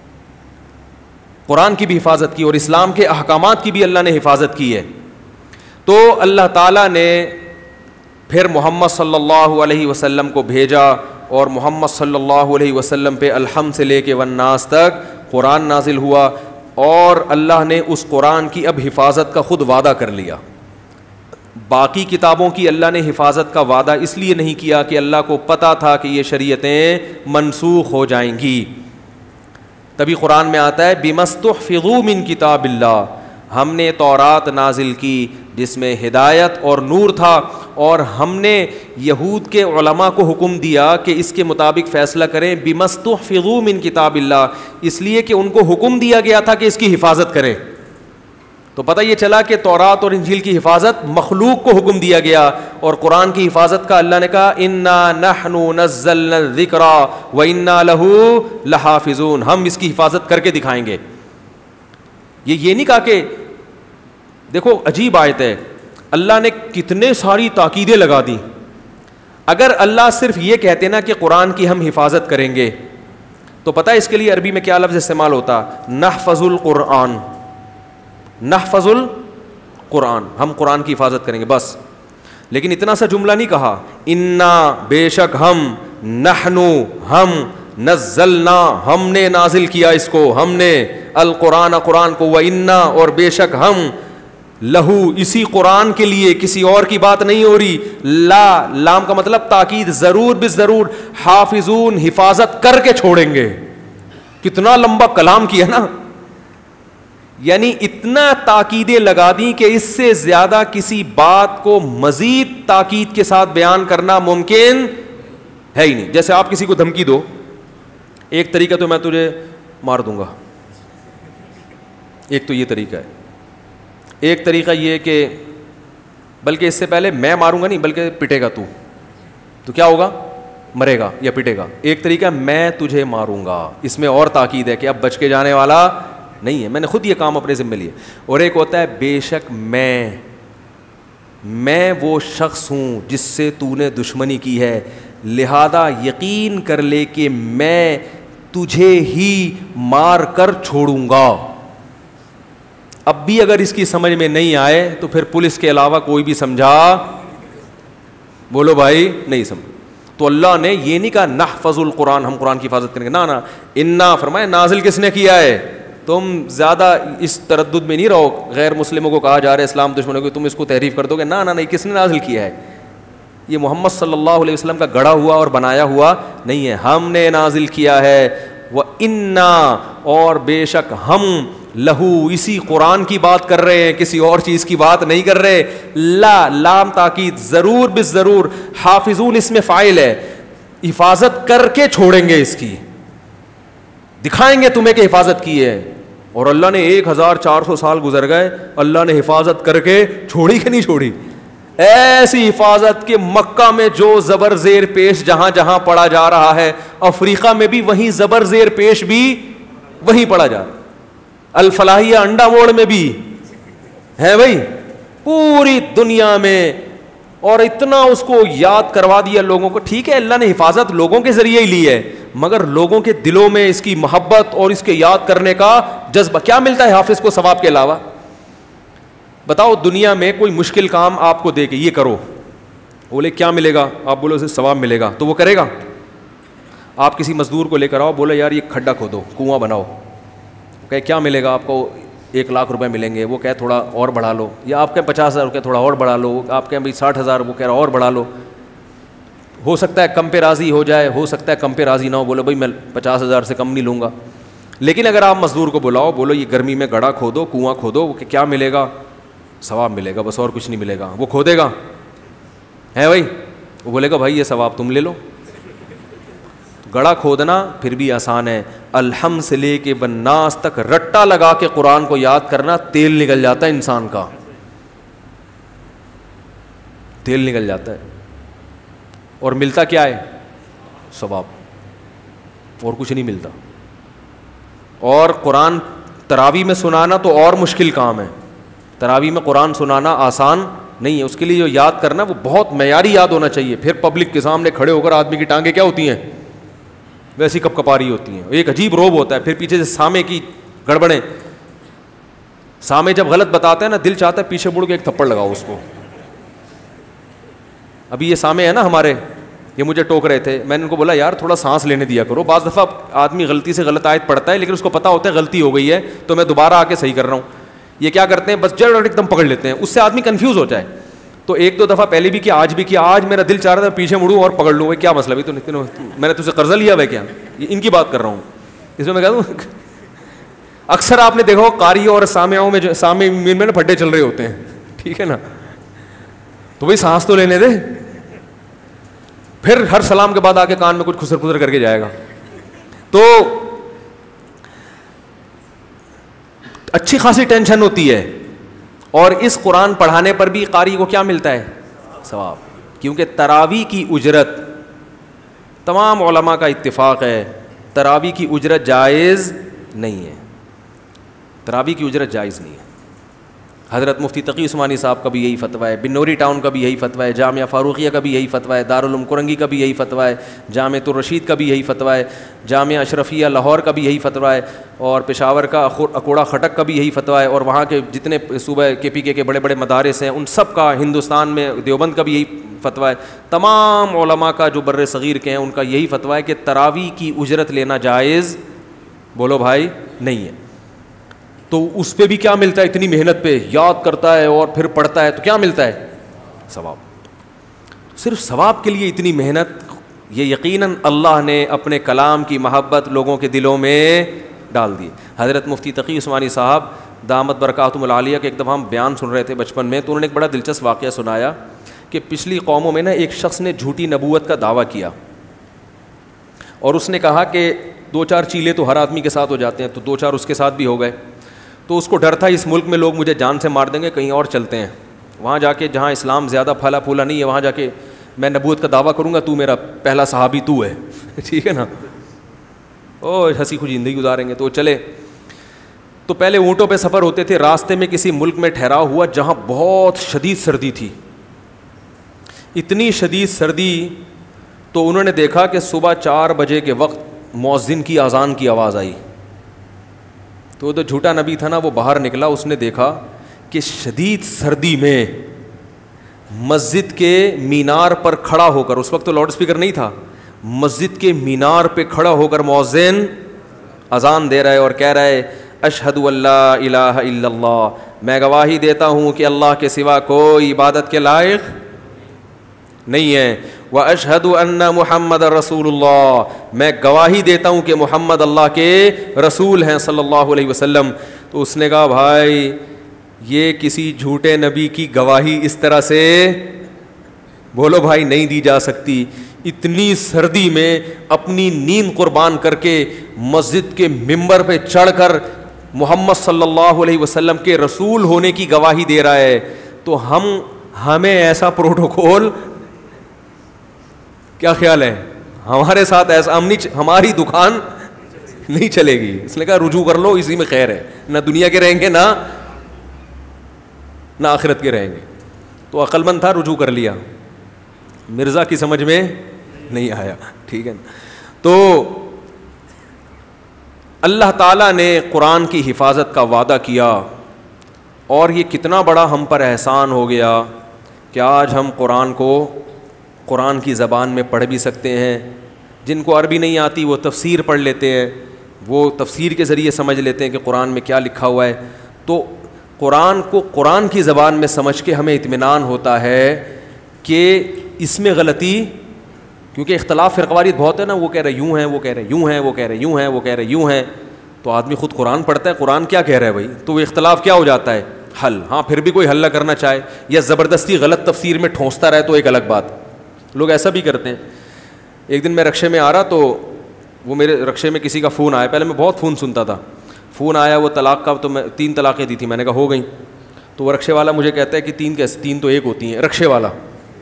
قرآن کی بھی حفاظت کی اور اسلام کے احکامات کی بھی اللہ نے حفاظت کی ہے. تو اللہ تعالیٰ نے پھر محمد صلی اللہ علیہ وسلم کو بھیجا, اور محمد صلی اللہ علیہ وسلم پہ الحمد سے لے کے والناس تک قرآن نازل ہوا, اور اللہ نے اس قرآن کی اب حفاظت کا خود وعدہ کر لیا. باقی کتابوں کی اللہ نے حفاظت کا وعدہ اس لیے نہیں کیا کہ اللہ کو پتہ تھا کہ یہ شریعتیں منسوخ ہو جائیں گی. تبھی قرآن میں آتا ہے بِمَسْتُحْفِظُوا مِن کتاب اللہ, ہم نے تورات نازل کی جس میں ہدایت اور نور تھا, اور ہم نے یہود کے علماء کو حکم دیا کہ اس کے مطابق فیصلہ کریں. بِمَسْتُحْفِظُوا مِن کتاب اللہ, اس لیے کہ ان کو حکم دیا گیا تھا کہ اس کی حفاظت کریں. تو پتہ یہ چلا کہ تورات اور انجیل کی حفاظت مخلوق کو حکم دیا گیا, اور قرآن کی حفاظت کا اللہ نے کہا اِنَّا نَحْنُ نَزَّلْنَا الذِّكْرَ وَإِنَّا لَهُ لَحَافِظُونَ, ہم اس کی حفاظت کر کے دکھائیں گے. یہ نہیں کہا کہ دیکھو عجیب آیت ہے, اللہ نے کتنے ساری تاکیدیں لگا دی. اگر اللہ صرف یہ کہتے نا کہ قرآن کی ہم حفاظت کریں گے, تو پتہ ہے اس کے لیے عربی میں کیا لفظ استعمال ہوتا, نحفظ القرآن, نحفظ القرآن, ہم قرآن کی حفاظت کریں گے بس. لیکن اتنا سا جملہ نہیں کہا, انا بے شک ہم, نحنو ہم, نزلنا ہم نے نازل کیا اس کو, ہم نے, القرآن قرآن کو, وَإِنَّا اور بے شک ہم, لہو اسی قرآن کے لیے, کسی اور کی بات نہیں ہو رہی, لا لام کا مطلب تاکید, ضرور بالضرور, حافظون حفاظت کر کے چھوڑیں گے. کتنا لمبا کلام کیا نا, یعنی اتنا تاکیدیں لگا دیں کہ اس سے زیادہ کسی بات کو مزید تاکید کے ساتھ بیان کرنا ممکن ہے ہی نہیں. جیسے آپ کسی کو دھمکی دو, ایک طریقہ تو میں تجھے مار دوں گا, ایک تو یہ طریقہ ہے. ایک طریقہ یہ کہ بلکہ اس سے پہلے میں ماروں گا نہیں بلکہ پٹے گا تو کیا ہوگا, مرے گا یا پٹے گا. ایک طریقہ میں تجھے ماروں گا, اس میں اور تاکید ہے کہ اب بچ کے جانے والا نہیں ہے, میں نے خود یہ کام اپنے ذمہ لیا. اور ایک ہوتا ہے بے شک میں وہ شخص ہوں جس سے تو نے دشمنی کی ہے, لہذا یقین کر لے کہ میں تجھے ہی مار کر چھوڑوں گا. اب بھی اگر اس کی سمجھ میں نہیں آئے تو پھر پولیس کے علاوہ کوئی بھی سمجھا, بولو بھائی نہیں سمجھ. تو اللہ نے یہ نہیں کہا نحفظ القرآن, ہم قرآن کی حفاظت کریں گے, نا انا فرمائے نازل کس نے کیا ہے. تم زیادہ اس تردد میں نہیں رہو, غیر مسلموں کو کہا جا رہا ہے اسلام دشمنوں کو, تم اس کو تحریف کر دو گے, نا نہیں, کس نے نازل کیا ہے. یہ محمد صلی اللہ علیہ وسلم کا گڑھا ہوا اور بنایا ہوا نہیں ہے, ہم نے نازل کیا ہے. وَإِنَّا اور بے شک ہم, لہو اسی قرآن کی بات کر رہے ہیں, کسی اور چیز کی بات نہیں کر رہے. لا لام تاکید, ضرور بالضرور, حافظون اس میں فاعل ہے, حفاظت کر کے چھوڑیں گے, اس کی دکھائیں گے تمہیں کہ حفاظت کی ہے. اور اللہ نے 1400 سال گزر گئے, اللہ نے حفاظت کر کے چھوڑی کہ نہیں چھوڑی, ایسی حفاظت کہ مکہ میں جو زبر زیر پیش جہاں جہاں پڑھا جا رہا ہے, افریقہ میں بھی وہیں زبر زیر پیش بھی وہیں پڑھا جا رہا ہے, الفلاحیہ انڈا موڑ میں بھی ہے بھائی, پوری دنیا میں. اور اتنا اس کو یاد کروا دیا لوگوں کو. ٹھیک ہے اللہ نے حفاظت لوگوں کے ذریعے ہی لی ہے, مگر لوگوں کے دلوں میں اس کی محبت اور اس کے یاد کرنے کا جذبہ. کیا ملتا ہے حافظ کو ثواب کے علاوہ؟ بتاؤ دنیا میں کوئی مشکل کام آپ کو دے کے یہ کرو, بولے کیا ملے گا, آپ بولو اسے ثواب ملے گا, تو وہ کرے گا؟ آپ کسی مزدور کو لے کر آؤ, بولے یار یہ کھڈا کھودو, کنواں بناؤ, کہ کیا ملے گا آپ کو؟ 1,00,000 روپے ملیں گے. وہ کہے تھوڑا اور بڑھا لو, یا آپ کہیں 50,000 روپے تھوڑا اور بڑھا لو, آپ کہیں بھائی 60,000, وہ کہہ رہا اور بڑھا لو. ہو سکتا ہے کم پہ راضی ہو جائے, ہو سکتا ہے کم پہ راضی نہ ہو, بولو بھائی میں 50,000 سے کم نہیں لوں گا. لیکن اگر آپ مزدور کو بلاؤ, بولو یہ گرمی میں گڑھا کھودو, کنواں کھودو, وہ کہ کیا ملے گا؟ ثواب ملے گا, بس اور کچھ نہیں ملے گا. وہ کھودے گا ہے بھائی, وہ بولے گا بھائی یہ ثواب تم لے لو. گڑھا کھودنا پھر بھی آسان ہے, الحم سے لے کے بناس تک رٹا لگا کے قرآن کو یاد کرنا, تیل نکل جاتا ہے انسان کا, تیل نکل جاتا ہے. اور ملتا کیا ہے؟ ثواب, اور کچھ نہیں ملتا. اور قرآن تراویح میں سنانا تو اور مشکل کام ہے. تراویح میں قرآن سنانا آسان نہیں ہے, اس کے لیے جو یاد کرنا وہ بہت معیاری یاد ہونا چاہیے. پھر پبلک کے سامنے کھڑے ہو کر آدمی کی ٹانگیں کیا ہوتی ہیں؟ ویسی کپ کپاری ہوتی ہیں, ایک عجیب روب ہوتا ہے. پھر پیچھے سے سامے کی گڑبڑیں, سامے جب غلط بتاتے ہیں نا, دل چاہتا ہے پیچھے مڑ کے ایک تھپڑ لگاؤ اس کو. ابھی یہ سامے ہے نا ہمارے, یہ مجھے ٹوک رہے تھے, میں نے ان کو بولا یار تھوڑا سانس لینے دیا کرو. بعض دفعہ آدمی غلطی سے غلط آیت پڑھتا ہے, لیکن اس کو پتا ہوتا ہے غلطی ہو گئی ہے, تو میں دوبارہ آ کے صحیح کر رہا ہوں. یہ کیا کرتے ہیں, بس جڑ ایک دم پکڑ لیتے ہیں, اس سے آدمی کنفیوز ہو جائے. تو 1-2 دفعہ پہلے بھی کیا, آج بھی کیا, آج میرا دل چاہ رہا تھا پیچھے مڑوں اور پکڑ لوں. کیا مسئلہ بھی, تو میں نے تجھ سے قرضہ لیا ہے کیا؟ ان کی بات کر رہا ہوں. اس میں کہتا ہوں اکثر آپ نے دیکھا ہو قاریوں اور سامعوں میں جو سامع میں نا پھڈے چل رہے ہوتے ہیں, ٹھیک ہے نا, تو بھائی سانس تو لینے دے. پھر ہر سلام کے بعد آ کے کان میں کچھ خسر خسر کر کے جائے گا. تو اچھی خاصی ٹینشن ہوتی ہے. اور اس قرآن پڑھانے پر بھی قاری کو کیا ملتا ہے؟ ثواب. کیونکہ تراویح کی اجرت, تمام علماء کا اتفاق ہے, تراویح کی اجرت جائز نہیں ہے. تراویح کی اجرت جائز نہیں ہے. حضرت مفتی تقی عثمانی صاحب کا بھی یہی فتویٰ ہے, بنوری ٹاؤن کا بھی یہی فتویٰ ہے, جامعہ فاروقیہ کا بھی یہی فتویٰ ہے, دارالعلوم کرنگی کا بھی یہی فتویٰ ہے, جامعہ الرشید کا بھی یہی فتویٰ ہے, جامعہ اشرفیہ لاہور کا بھی یہی فتویٰ ہے, اور پشاور کا اکوڑا خٹک کا بھی یہی فتویٰ ہے, اور وہاں کے جتنے صوبہ KPK کے بڑے بڑے مدارس ہیں ان سب کا, ہندوستان میں دیوبند کا بھی یہی فتویٰ ہے. تمام علماء کا جو بر صغیر کے ہیں ان کا یہی فتویٰ ہے کہ تراویح کی اجرت لینا جائز, بولو بھائی, نہیں ہے. تو اس پہ بھی کیا ملتا ہے؟ اتنی محنت پہ یاد کرتا ہے اور پھر پڑھتا ہے تو کیا ملتا ہے؟ ثواب. صرف ثواب کے لیے اتنی محنت, یہ یقیناً اللہ نے اپنے کلام کی محبت لوگوں کے دلوں میں ڈال دی. حضرت مفتی تقی عثمانی صاحب دامت برکاتہم العالیہ کے ایک دفعہ ہم بیان سن رہے تھے بچپن میں, تو انہوں نے ایک بڑا دلچسپ واقعہ سنایا کہ پچھلی قوموں میں نا ایک شخص نے جھوٹی نبوت کا دعویٰ کیا, اور اس نے کہا کہ 2-4 چیلے تو ہر آدمی کے ساتھ ہو جاتے ہیں, تو 2-4 اس کے ساتھ بھی ہو گئے. تو اس کو ڈر تھا اس ملک میں لوگ مجھے جان سے مار دیں گے, کہیں اور چلتے ہیں, وہاں جا کے جہاں اسلام زیادہ پھلا پھولا نہیں ہے وہاں جا کے میں نبوت کا دعویٰ کروں گا, تو میرا پہلا صحابی تو ہے, ٹھیک ہے نا, او ہنسی خوشی زندگی گزاریں گے. تو چلے. تو پہلے اونٹوں پہ سفر ہوتے تھے, راستے میں کسی ملک میں ٹھہراؤ ہوا جہاں بہت شدید سردی تھی, اتنی شدید سردی. تو انہوں نے دیکھا کہ صبح 4 بجے کے وقت مؤذن کی اذان کی آواز آئی. تو جھوٹا نبی تھا نا, وہ باہر نکلا, اس نے دیکھا کہ شدید سردی میں مسجد کے مینار پر کھڑا ہو کر, اس وقت تو لاؤڈ اسپیکر نہیں تھا, مسجد کے مینار پہ کھڑا ہو کر مؤذن اذان دے رہا ہے اور کہہ رہا ہے اشہد ان لا الہ الا اللہ, میں گواہی دیتا ہوں کہ اللہ کے سوا کوئی عبادت کے لائق نہیں ہے, واشہد ان محمد رسول اللہ, میں گواہی دیتا ہوں کہ محمد اللہ کے رسول ہیں صلی اللہ علیہ وسلم. تو اس نے کہا بھائی یہ کسی جھوٹے نبی کی گواہی اس طرح سے, بولو بھائی, نہیں دی جا سکتی. اتنی سردی میں اپنی نیند قربان کر کے مسجد کے ممبر پہ چڑھ کر محمد صلی اللہ علیہ وسلم کے رسول ہونے کی گواہی دے رہا ہے. تو ہم ہمیں ایسا پروٹوکول کیا خیال ہے ہمارے ساتھ ایسا ہماری دکان نہیں چلے گی. اس نے کہا رجوع کر لو, اسی میں خیر ہے, نہ دنیا کے رہیں گے نہ آخرت کے رہیں گے. تو عقل مند تھا, رجوع کر لیا. مرزا کی سمجھ میں نہیں آیا. ٹھیک ہے. تو اللہ تعالیٰ نے قرآن کی حفاظت کا وعدہ کیا, اور یہ کتنا بڑا ہم پر احسان ہو گیا کہ آج ہم قرآن کی زبان میں پڑھ بھی سکتے ہیں. جن کو عربی نہیں آتی وہ تفسیر پڑھ لیتے ہیں, وہ تفسیر کے ذریعے سمجھ لیتے ہیں کہ قرآن میں کیا لکھا ہوا ہے. تو قرآن کو قرآن کی زبان میں سمجھ کے ہمیں اطمینان ہوتا ہے کہ اس میں غلطی, کیونکہ اختلاف فرقواریت بہت ہے نا, وہ کہہ رہے یوں ہیں, وہ کہہ رہے یوں ہیں, وہ کہہ رہے یوں ہیں, وہ کہہ رہے یوں ہیں. تو آدمی خود قرآن پڑھتا ہے, قرآن کیا کہہ رہا ہے بھائی, تو وہ اختلاف کیا ہو جاتا ہے, حل. ہاں پھر بھی کوئی حل نہ کرنا چاہے یا زبردستی غلط تفسیر میں ٹھونستا رہے تو ایک الگ بات. لوگ ایسا بھی کرتے ہیں. ایک دن میں رکشے میں آ رہا تو وہ میرے رکشے میں کسی کا فون آیا, پہلے میں بہت فون سنتا تھا, فون آیا وہ طلاق کا, تو میں 3 طلاقیں دی تھی, میں نے کہا ہو گئیں. تو وہ رکشے والا مجھے کہتا ہے کہ 3 کیسے, 3 تو 1 ہوتی ہیں. رکشے والا,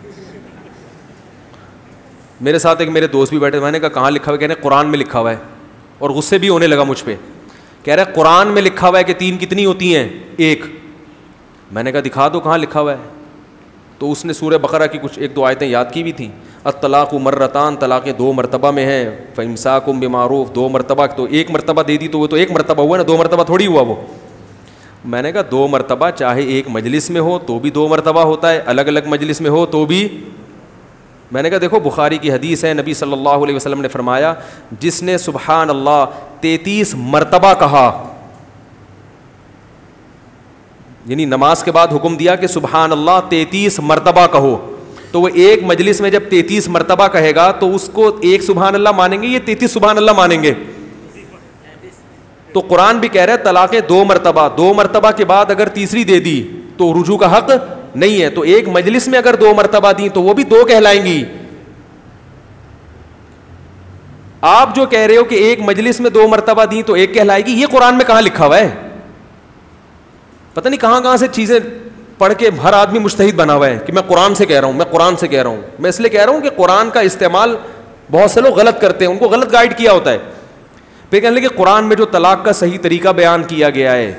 میرے ساتھ ایک میرے دوست بھی بیٹھے, میں نے کہا کہاں لکھا ہوا ہے, کہنے قرآن میں لکھا ہوا ہے, اور غصے بھی ہونے لگا مجھ پہ. کہہ رہا ہے قرآن میں لکھا ہوا ہے کہ 3 کتنی ہوتی ہیں, 1. میں نے کہا دکھا دو کہاں لکھا ہوا ہے. تو اس نے سورہ بقرہ کی کچھ 1-2 آیتیں یاد کی بھی تھیں. الطلاق مرتان, طلاقیں 2 مرتبہ میں ہیں. فامساکم بمعروف, 2 مرتبہ, تو 1 مرتبہ دے دی تو وہ تو 1 مرتبہ ہوا نا, 2 مرتبہ تھوڑی ہوا وہ. میں نے کہا 2 مرتبہ چاہے ایک مجلس میں ہو تو بھی 2 مرتبہ ہوتا ہے, الگ الگ مجلس میں ہو تو بھی. میں نے کہا دیکھو بخاری کی حدیث ہے, نبی صلی اللہ علیہ وسلم نے فرمایا جس نے سبحان اللہ 33 مرتبہ کہا, یعنی نماز کے بعد حکم دیا کہ سبحان اللہ 33 مرتبہ کہو, تو وہ ایک مجلس میں جب 33 مرتبہ کہے گا تو اس کو ایک سبحان اللہ مانیں گے, یہ 33 سبحان اللہ مانیں گے. تو قرآن بھی کہہ رہا ہے طلاقیں 2 مرتبہ, 2 مرتبہ کے بعد اگر تیسری دے دی تو رجوع کا حق نہیں ہے. تو ایک مجلس میں اگر 2 مرتبہ دی تو وہ بھی 2 کہلائیں گی. آپ جو کہہ رہے ہو کہ ایک مجلس میں 2 مرتبہ دی تو 1 کہلائے گی, یہ قرآن میں کہاں لکھا ہوا ہے؟ پتہ نہیں کہاں سے چیزیں پڑھ کے ہر آدمی مجتہد بنا ہوا ہے کہ میں قرآن سے کہہ رہا ہوں, میں قرآن سے کہہ رہا ہوں. میں اس لیے کہہ رہا ہوں کہ قرآن کا استعمال بہت سے لوگ غلط کرتے ہیں, ان کو غلط گائیڈ کیا ہوتا ہے. پھر کہنے لگے قرآن میں جو طلاق کا صحیح طریقہ بیان کیا گیا ہے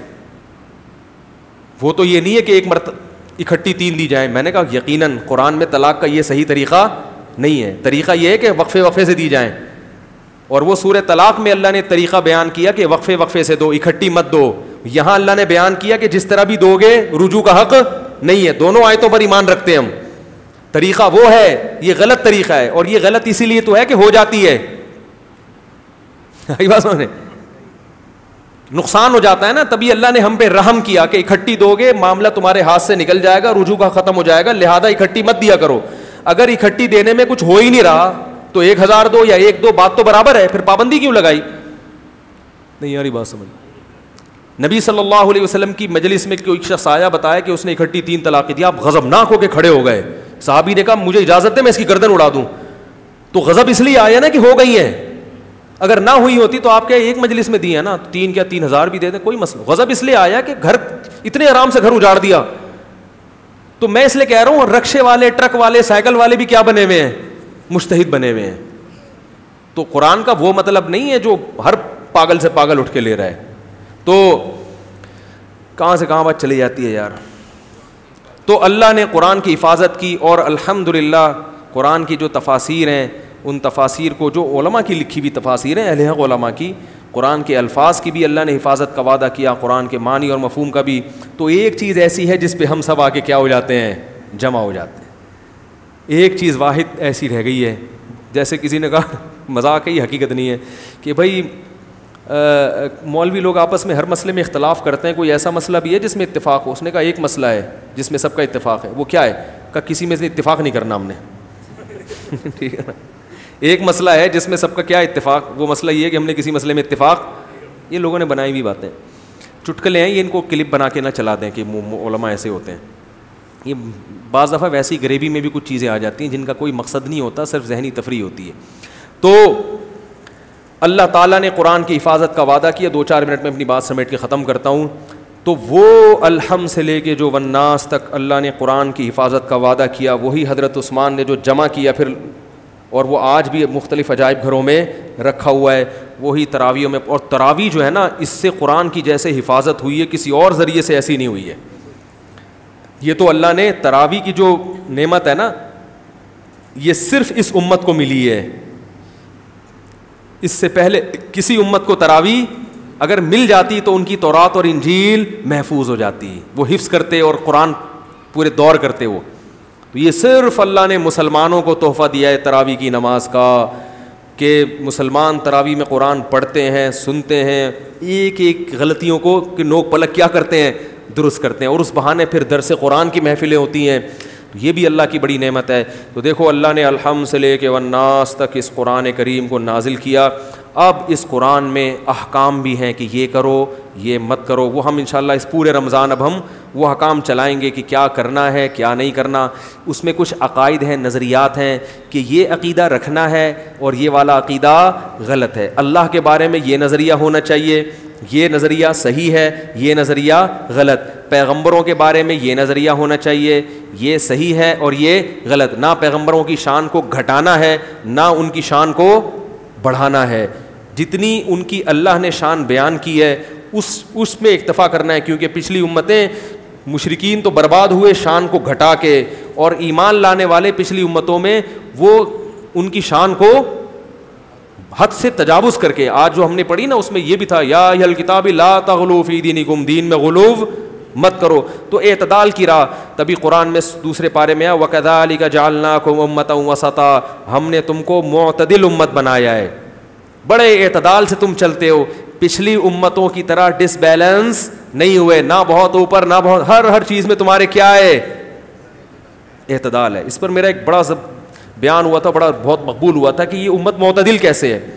وہ تو یہ نہیں ہے کہ ایک مرتبہ اکٹھی 3 دی جائیں. میں نے کہا یقیناً قرآن میں طلاق کا یہ صحیح طریقہ نہیں ہے. طریقہ یہ ہے کہ وقفے سے دی جائیں, اور وہ سورہ طلاق میں اللہ نے طریقہ بیان کیا کہ وقفے سے دو, اکٹھی مت دو. یہاں اللہ نے بیان کیا کہ جس طرح بھی دو گے رجوع کا حق نہیں ہے. دونوں آیتوں پر ایمان رکھتے ہیں ہم. طریقہ وہ ہے, یہ غلط طریقہ ہے, اور یہ غلط اسی لیے تو ہے کہ ہو جاتی ہے, نقصان ہو جاتا ہے نا, تبھی اللہ نے ہم پہ رحم کیا کہ اکٹھی دو گے معاملہ تمہارے ہاتھ سے نکل جائے گا, رجوع کا ختم ہو جائے گا, لہذا اکٹھی مت دیا کرو. اگر اکٹھی دینے میں کچھ ہو ہی نہیں رہا تو 1000 دو یا 1 دو, بات تو برابر ہے, پھر پابندی کیوں لگائی؟ نہیں یاری بات سمجھ. نبی صلی اللہ علیہ وسلم کی مجلس میں کوئی شخص آیا, بتایا کہ اس نے اکٹھی 3 طلاقیں دی. آپ غضبناک ہو کے کھڑے ہو گئے. صحابی نے کہا مجھے اجازت ہے میں اس کی گردن اڑا دوں. تو غضب اس لیے آیا نا کہ ہو گئی ہے, اگر نہ ہوئی ہوتی تو آپ کیا ایک مجلس میں دی ہے نا, 3 کیا 3000 بھی دے دیں, کوئی مسئلہ. غضب اس لیے آیا کہ گھر اتنے آرام سے گھر اجاڑ دیا. تو میں اس لیے کہہ رہا ہوں رکشے والے, ٹرک والے, سائیکل والے بھی کیا بنے ہوئے ہیں, مجتہد بنے ہوئے ہیں. تو قرآن کا وہ مطلب نہیں ہے جو ہر پاگل سے پاگل اٹھ کے لے رہا ہے. تو کہاں سے کہاں بات چلی جاتی ہے یار. تو اللہ نے قرآن کی حفاظت کی, اور الحمدللہ قرآن کی جو تفاسیر ہیں ان تفاسیر کو, جو علماء کی لکھی ہوئی تفاسیر ہیں, اہل حق علماء کی, قرآن کے الفاظ کی بھی اللہ نے حفاظت کا وعدہ کیا, قرآن کے معنی اور مفہوم کا بھی. تو ایک چیز ایسی ہے جس پہ ہم سب آ کے کیا ہو جاتے ہیں, جمع ہو جاتے ہیں. ایک چیز واحد ایسی رہ گئی ہے, جیسے کسی نے کہا, مذاق ہے یہ حقیقت نہیں ہے, کہ بھائی مولوی لوگ آپس میں ہر مسئلے میں اختلاف کرتے ہیں, کوئی ایسا مسئلہ بھی ہے جس میں اتفاق ہو؟ اس نے کہا ایک مسئلہ ہے جس میں سب کا اتفاق ہے. وہ کیا ہے؟ کہ کسی میں سے اتفاق نہیں کرنا ہم نے. ٹھیک ہے نا, ایک مسئلہ ہے جس میں سب کا کیا اتفاق, وہ مسئلہ یہ ہے کہ ہم نے کسی مسئلے میں اتفاق. یہ لوگوں نے بنائی ہوئی باتیں, چٹکلے ہیں یہ, ان کو کلپ بنا کے نہ چلا دیں کہ علماء ایسے ہوتے ہیں. یہ بعض دفعہ ویسی گریوی میں بھی کچھ چیزیں آ جاتی ہیں جن کا کوئی مقصد نہیں ہوتا, صرف ذہنی تفریح ہوتی ہے. تو اللہ تعالیٰ نے قرآن کی حفاظت کا وعدہ کیا. 2-4 منٹ میں اپنی بات سمیٹ کے ختم کرتا ہوں. تو وہ الحم سے لے کے جو والناس تک اللہ نے قرآن کی حفاظت کا وعدہ کیا, وہی حضرت عثمان نے جو جمع کیا پھر, اور وہ آج بھی مختلف عجائب گھروں میں رکھا ہوا ہے, وہی تراویحوں میں. اور تراویح جو ہے نا, اس سے قرآن کی جیسے حفاظت ہوئی ہے کسی اور ذریعے سے ایسی نہیں ہوئی ہے. یہ تو اللہ نے تراویح کی جو نعمت ہے نا, یہ صرف اس امت کو ملی ہے. اس سے پہلے کسی امت کو تراویح اگر مل جاتی تو ان کی تورات اور انجیل محفوظ ہو جاتی, وہ حفظ کرتے اور قرآن پورے دور کرتے وہ. تو یہ صرف اللہ نے مسلمانوں کو تحفہ دیا ہے تراویح کی نماز کا, کہ مسلمان تراویح میں قرآن پڑھتے ہیں, سنتے ہیں, ایک ایک غلطیوں کو کہ نوک پلک کیا کرتے ہیں, درست کرتے ہیں, اور اس بہانے پھر درس قرآن کی محفلیں ہوتی ہیں. یہ بھی اللہ کی بڑی نعمت ہے. تو دیکھو اللہ نے الحم سے لے کے والناس تک اس قرآن کریم کو نازل کیا. اب اس قرآن میں احکام بھی ہیں کہ یہ کرو یہ مت کرو. وہ ہم انشاءاللہ اس پورے رمضان اب ہم وہ احکام چلائیں گے کہ کیا کرنا ہے کیا نہیں کرنا. اس میں کچھ عقائد ہیں, نظریات ہیں کہ یہ عقیدہ رکھنا ہے اور یہ والا عقیدہ غلط ہے. اللہ کے بارے میں یہ نظریہ ہونا چاہیے, یہ نظریہ صحیح ہے, یہ نظریہ غلط. پیغمبروں کے بارے میں یہ نظریہ ہونا چاہیے, یہ صحیح ہے اور یہ غلط. نہ پیغمبروں کی شان کو گھٹانا ہے نہ ان کی شان کو بڑھانا ہے. جتنی ان کی اللہ نے شان بیان کی ہے اس میں اکتفا کرنا ہے, کیونکہ پچھلی امتیں مشرکین تو برباد ہوئے شان کو گھٹا کے, اور ایمان لانے والے پچھلی امتوں میں وہ ان کی شان کو حد سے تجاوز کر کے. آج جو ہم نے پڑھی نا اس میں یہ بھی تھا, یا اہل الکتاب لا تغلوا فی دینکم, دین میں غلو مت کرو. تو اعتدال کی راہ. تبھی قرآن میں دوسرے پارے میں وَكَذَلِكَ جَعَلْنَاكُمْ أُمَّةً وَسَطًا, ہم نے تم کو معتدل امت بنایا ہے, بڑے اعتدال سے تم چلتے ہو. پچھلی امتوں کی طرح ڈس بیلنس نہیں ہوئے, نہ بہت اوپر نہ بہت, ہر چیز میں تمہارے کیا ہے, اعتدال ہے. اس پر میرا ایک بڑا بیان ہوا تھا, بہت مقبول ہوا تھا کہ یہ امت معتدل کیسے ہے,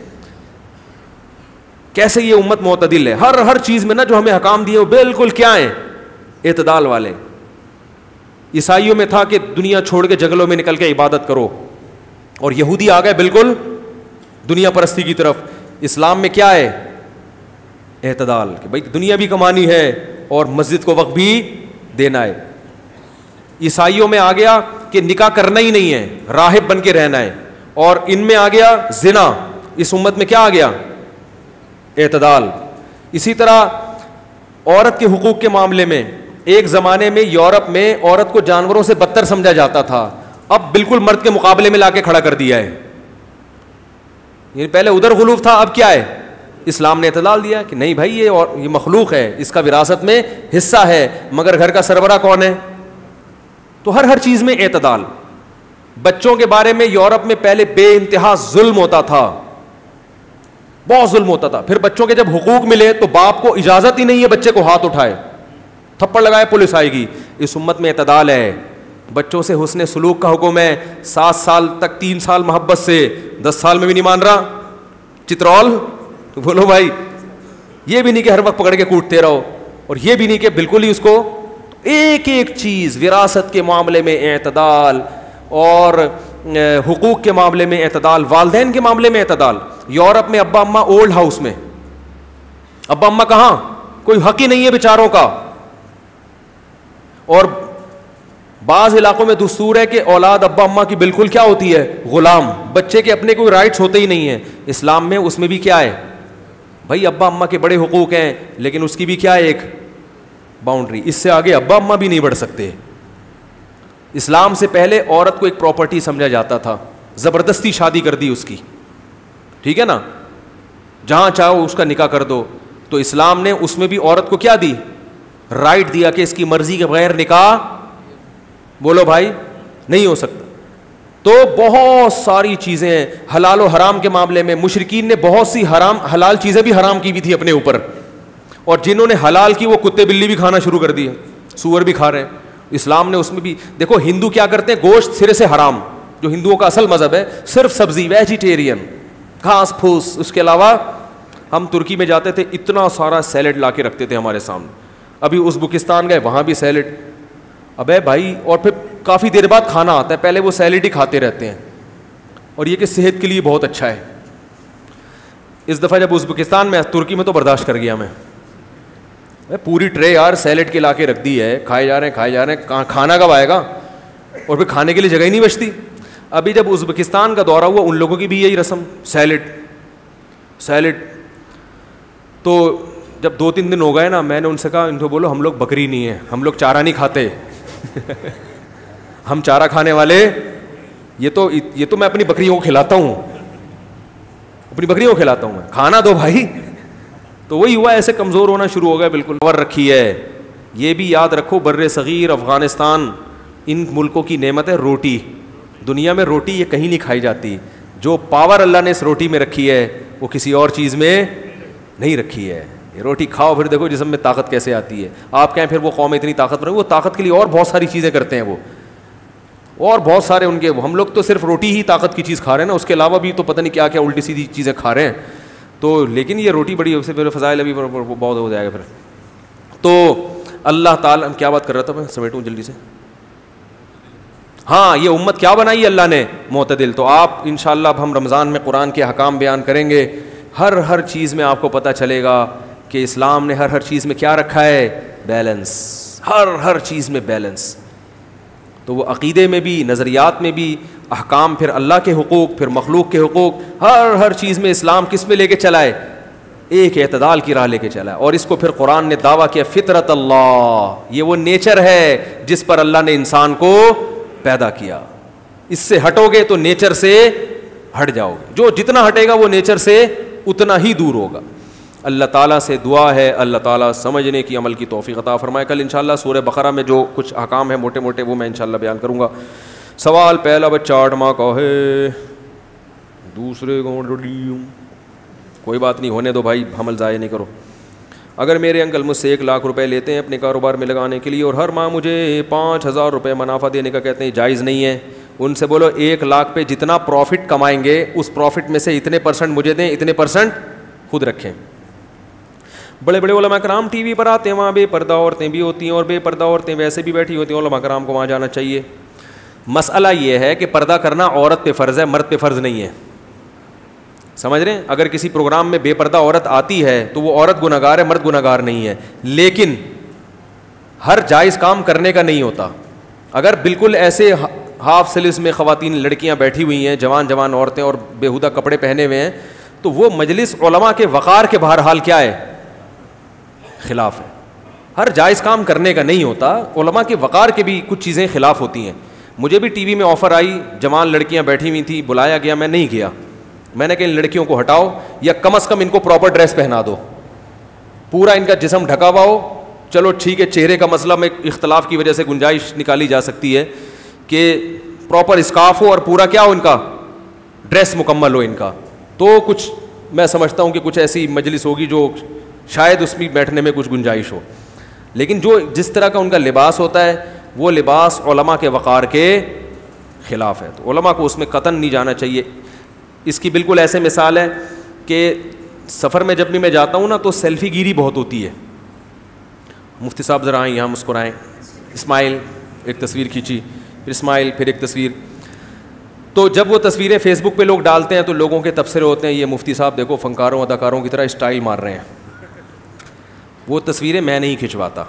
کیسے یہ امت معتدل ہے. ہر چیز میں نا جو ہمیں حکام دیے وہ بالکل کیا ہیں, اعتدال والے. عیسائیوں میں تھا کہ دنیا چھوڑ کے جنگلوں میں نکل کے عبادت کرو, اور یہودی آ گئے بالکل دنیا پرستی کی طرف. اسلام میں کیا ہے, اعتدال, کہ بھائی دنیا بھی کمانی ہے اور مسجد کو وقت بھی دینا ہے. عیسائیوں میں آ گیا کہ نکاح کرنا ہی نہیں ہے, راہب بن کے رہنا ہے, اور ان میں آ گیا زنا. اس امت میں کیا آ گیا, اعتدال. اسی طرح عورت کے حقوق کے معاملے میں ایک زمانے میں یورپ میں عورت کو جانوروں سے بدتر سمجھا جاتا تھا, اب بالکل مرد کے مقابلے میں لا کے کھڑا کر دیا ہے. یعنی پہلے ادھر غلوف تھا, اب کیا ہے, اسلام نے اعتدال دیا کہ نہیں بھائی یہ مخلوق ہے, اس کا وراثت میں حصہ ہے, مگر گھر کا سربراہ کون ہے. تو ہر چیز میں اعتدال. بچوں کے بارے میں یورپ میں پہلے بے انتہا ظلم ہوتا تھا, بہت ظلم ہوتا تھا. پھر بچوں کے جب حقوق ملے تو باپ کو اجازت ہی نہیں ہے بچے کو ہاتھ اٹھائے, تھپڑ لگائے پولیس آئے گی. اس امت میں اعتدال ہے. بچوں سے حسن سلوک کا حکم ہے, 7 سال تک 3 سال محبت سے, 10 سال میں بھی نہیں مان رہا چترول, تو بولو بھائی. یہ بھی نہیں کہ ہر وقت پکڑ کے کوٹتے رہو, اور یہ بھی نہیں کہ بالکل ہی اس کو. ایک چیز, وراثت کے معاملے میں اعتدال, اور حقوق کے معاملے میں اعتدال, والدین کے معاملے میں اعتدال. یورپ میں ابا اماں اولڈ ہاؤس میں, ابا اماں کہاں, کوئی حق ہی نہیں ہے بیچاروں کا. اور بعض علاقوں میں دستور ہے کہ اولاد ابا اماں کی بالکل کیا ہوتی ہے, غلام. بچے کے اپنے کوئی رائٹس ہوتے ہی نہیں ہیں. اسلام میں اس میں بھی کیا ہے بھائی, ابا اماں کے بڑے حقوق ہیں, لیکن اس کی بھی کیا ہے ایک باؤنڈری. اس سے آگے ابا اماں بھی نہیں بڑھ سکتے. اسلام سے پہلے عورت کو ایک پراپرٹی سمجھا جاتا تھا, زبردستی شادی کر دی اس کی, ٹھیک ہے نا, جہاں چاہو اس کا نکاح کر دو. تو اسلام نے اس میں بھی عورت کو کیا دی, رائٹ دیا کہ اس کی مرضی کے بغیر نکاح, بولو بھائی, نہیں ہو سکتا. تو بہت ساری چیزیں ہیں. حلال و حرام کے معاملے میں مشرکین نے بہت سی حلال چیزیں بھی حرام کی بھی تھی اپنے اوپر, اور جنہوں نے حلال کی وہ کتے بلی بھی کھانا شروع کر دیے, سور بھی کھا رہے ہیں. اسلام نے اس میں بھی دیکھو, ہندو کیا کرتے ہیں, گوشت سرے سے حرام, جو ہندوؤں کا اصل مذہب ہے, صرف سبزی, ویجیٹیرین, گھاس پھوس. اس کے علاوہ ہم ترکی میں جاتے تھے, اتنا سارا سیلڈ لا کے رکھتے تھے ہمارے سامنے. ابھی ازبکستان گئے, وہاں بھی سیلڈ. ابے بھائی, اور پھر کافی دیر بعد کھانا آتا ہے, پہلے وہ سیلڈ ہی کھاتے رہتے ہیں, اور یہ کہ صحت کے لیے بہت اچھا ہے. اس دفعہ جب ازبکستان میں, ترکی میں تو برداشت کر گیا میں, پوری ٹرے یار سیلڈ کے لا کے رکھ دی ہے, کھائے جا رہے ہیں, کھانا کب آئے گا؟ اور پھر کھانے کے لیے جگہ ہی نہیں بچتی. ابھی جب ازبکستان کا دورہ ہوا ان لوگوں کی بھی یہی رسم, سیلڈ. تو جب 2-3 دن ہو گئے نا, میں نے ان سے کہا ان کو بولو ہم لوگ بکری نہیں ہیں, ہم لوگ چارہ نہیں کھاتے. ہم چارہ کھانے والے, یہ تو میں اپنی بکریوں کو کھلاتا ہوں, میں کھانا دو بھائی. تو وہی ہوا, ایسے کمزور ہونا شروع ہو گیا بالکل. اور رکھی ہے, یہ بھی یاد رکھو, بر صغیر افغانستان ان ملکوں کی نعمت ہے روٹی. دنیا میں روٹی یہ کہیں نہیں کھائی جاتی. جو پاور اللہ نے اس روٹی میں رکھی ہے وہ کسی اور چیز میں نہیں رکھی ہے. یہ روٹی کھاؤ پھر دیکھو جسم میں طاقت کیسے آتی ہے. آپ کہیں پھر وہ قوم اتنی طاقتور ہے, وہ طاقت کے لیے اور بہت ساری چیزیں کرتے ہیں, وہ اور بہت سارے ان کے. ہم لوگ تو صرف روٹی ہی طاقت کی چیز کھا رہے ہیں نا, اس کے علاوہ بھی تو پتہ نہیں کیا کیا الٹی سیدھی چیزیں کھا رہے ہیں. تو لیکن یہ روٹی بڑی اس سے پھر فضائل ابھی بہت ہو جائے گا پھر. تو اللہ تعالیٰ, کیا بات کر رہا تھا میں, سمیٹوں جلدی سے. ہاں, یہ امت کیا بنائی اللہ نے, معتدل. تو آپ انشاءاللہ اب ہم رمضان میں قرآن کے احکام بیان کریں گے. ہر چیز میں آپ کو پتہ چلے گا کہ اسلام نے ہر چیز میں کیا رکھا ہے, بیلنس. ہر چیز میں بیلنس. تو وہ عقیدے میں بھی, نظریات میں بھی, احکام, پھر اللہ کے حقوق, پھر مخلوق کے حقوق, ہر چیز میں اسلام کس میں لے کے چلا ہے, ایک اعتدال کی راہ لے کے چلا ہے. اور اس کو پھر قرآن نے دعویٰ کیا فطرت اللہ, یہ وہ نیچر ہے جس پر اللہ نے انسان کو پیدا کیا. اس سے ہٹو گے تو نیچر سے ہٹ جاؤ گے, جو جتنا ہٹے گا وہ نیچر سے اتنا ہی دور ہوگا. اللہ تعالیٰ سے دعا ہے اللہ تعالیٰ سمجھنے کی, عمل کی توفیق عطا فرمائے. کل انشاءاللہ سورہ بقرہ میں جو کچھ احکام ہیں موٹے موٹے وہ میں انشاءاللہ بیان کروں گا. سوال پہلا, بچہ 8 ماہ کا ہے, دوسرے کو کوئی بات نہیں, ہونے دو بھائی, حمل ضائع نہیں کرو. اگر میرے انکل مجھ سے 1 لاکھ روپے لیتے ہیں اپنے کاروبار میں لگانے کے لیے اور ہر ماہ مجھے 5,000 روپے منافع دینے کا کہتے ہیں, جائز نہیں ہے. ان سے بولو 1 لاکھ پہ جتنا پروفٹ کمائیں گے اس پروفٹ میں سے اتنے % مجھے دیں, اتنے % خود رکھیں. بڑے بڑے علماء کرام ٹی وی پر آتے ہیں, وہاں بے پردہ عورتیں بھی ہوتی ہیں اور بے پردہ عورتیں ویسے بھی بیٹھی ہوتی ہیں, علماء کرام کو وہاں جانا چاہیے. مسئلہ یہ ہے کہ پردہ کرنا عورت پہ فرض ہے, مرد پہ فرض نہیں ہے. سمجھ رہے ہیں, اگر کسی پروگرام میں بے پردہ عورت آتی ہے تو وہ عورت گناہگار ہے, مرد گناہگار نہیں ہے. لیکن ہر جائز کام کرنے کا نہیں ہوتا. اگر بالکل ایسے ہاف سلیوز میں خواتین لڑکیاں بیٹھی ہوئی ہیں, جوان عورتیں اور بےہودہ کپڑے پہنے ہوئے ہیں, تو وہ مجلس علماء کے وقار کے بہرحال کیا ہے, خلاف ہے. ہر جائز کام کرنے کا نہیں ہوتا, علماء کے وقار کے بھی کچھ چیزیں خلاف ہوتی ہیں. مجھے بھی ٹی وی میں آفر آئی, جوان لڑکیاں بیٹھی ہوئی تھیں, بلایا گیا, میں نہیں گیا. میں نے کہا ان لڑکیوں کو ہٹاؤ یا کم از کم ان کو پراپر ڈریس پہنا دو, پورا ان کا جسم ڈھکا ہوا ہو. چلو ٹھیک ہے, چہرے کا مسئلہ میں اختلاف کی وجہ سے گنجائش نکالی جا سکتی ہے کہ پراپر اسکارف ہو اور پورا کیا ہو ان کا ڈریس مکمل ہو ان کا, تو کچھ میں سمجھتا ہوں کہ کچھ ایسی مجلس ہوگی جو شاید اس میں بیٹھنے میں کچھ گنجائش ہو. لیکن جو جس طرح کا ان کا لباس ہوتا ہے وہ لباس علماء کے وقار کے خلاف ہے, تو علماء کو اس میں قطعاً نہیں جانا چاہیے. اس کی بالکل ایسے مثال ہے کہ سفر میں جب بھی میں جاتا ہوں نا تو سیلفی گیری بہت ہوتی ہے. مفتی صاحب ذرا آئیں یہاں, مسکرائیں, اسمائل, ایک تصویر کھینچی, پھر اسمائل, پھر ایک تصویر. تو جب وہ تصویریں فیس بک پہ لوگ ڈالتے ہیں تو لوگوں کے تبصرے ہوتے ہیں, یہ مفتی صاحب دیکھو فنکاروں اداکاروں کی طرح اسٹائل مار رہے ہیں. وہ تصویریں میں نہیں کھنچواتا.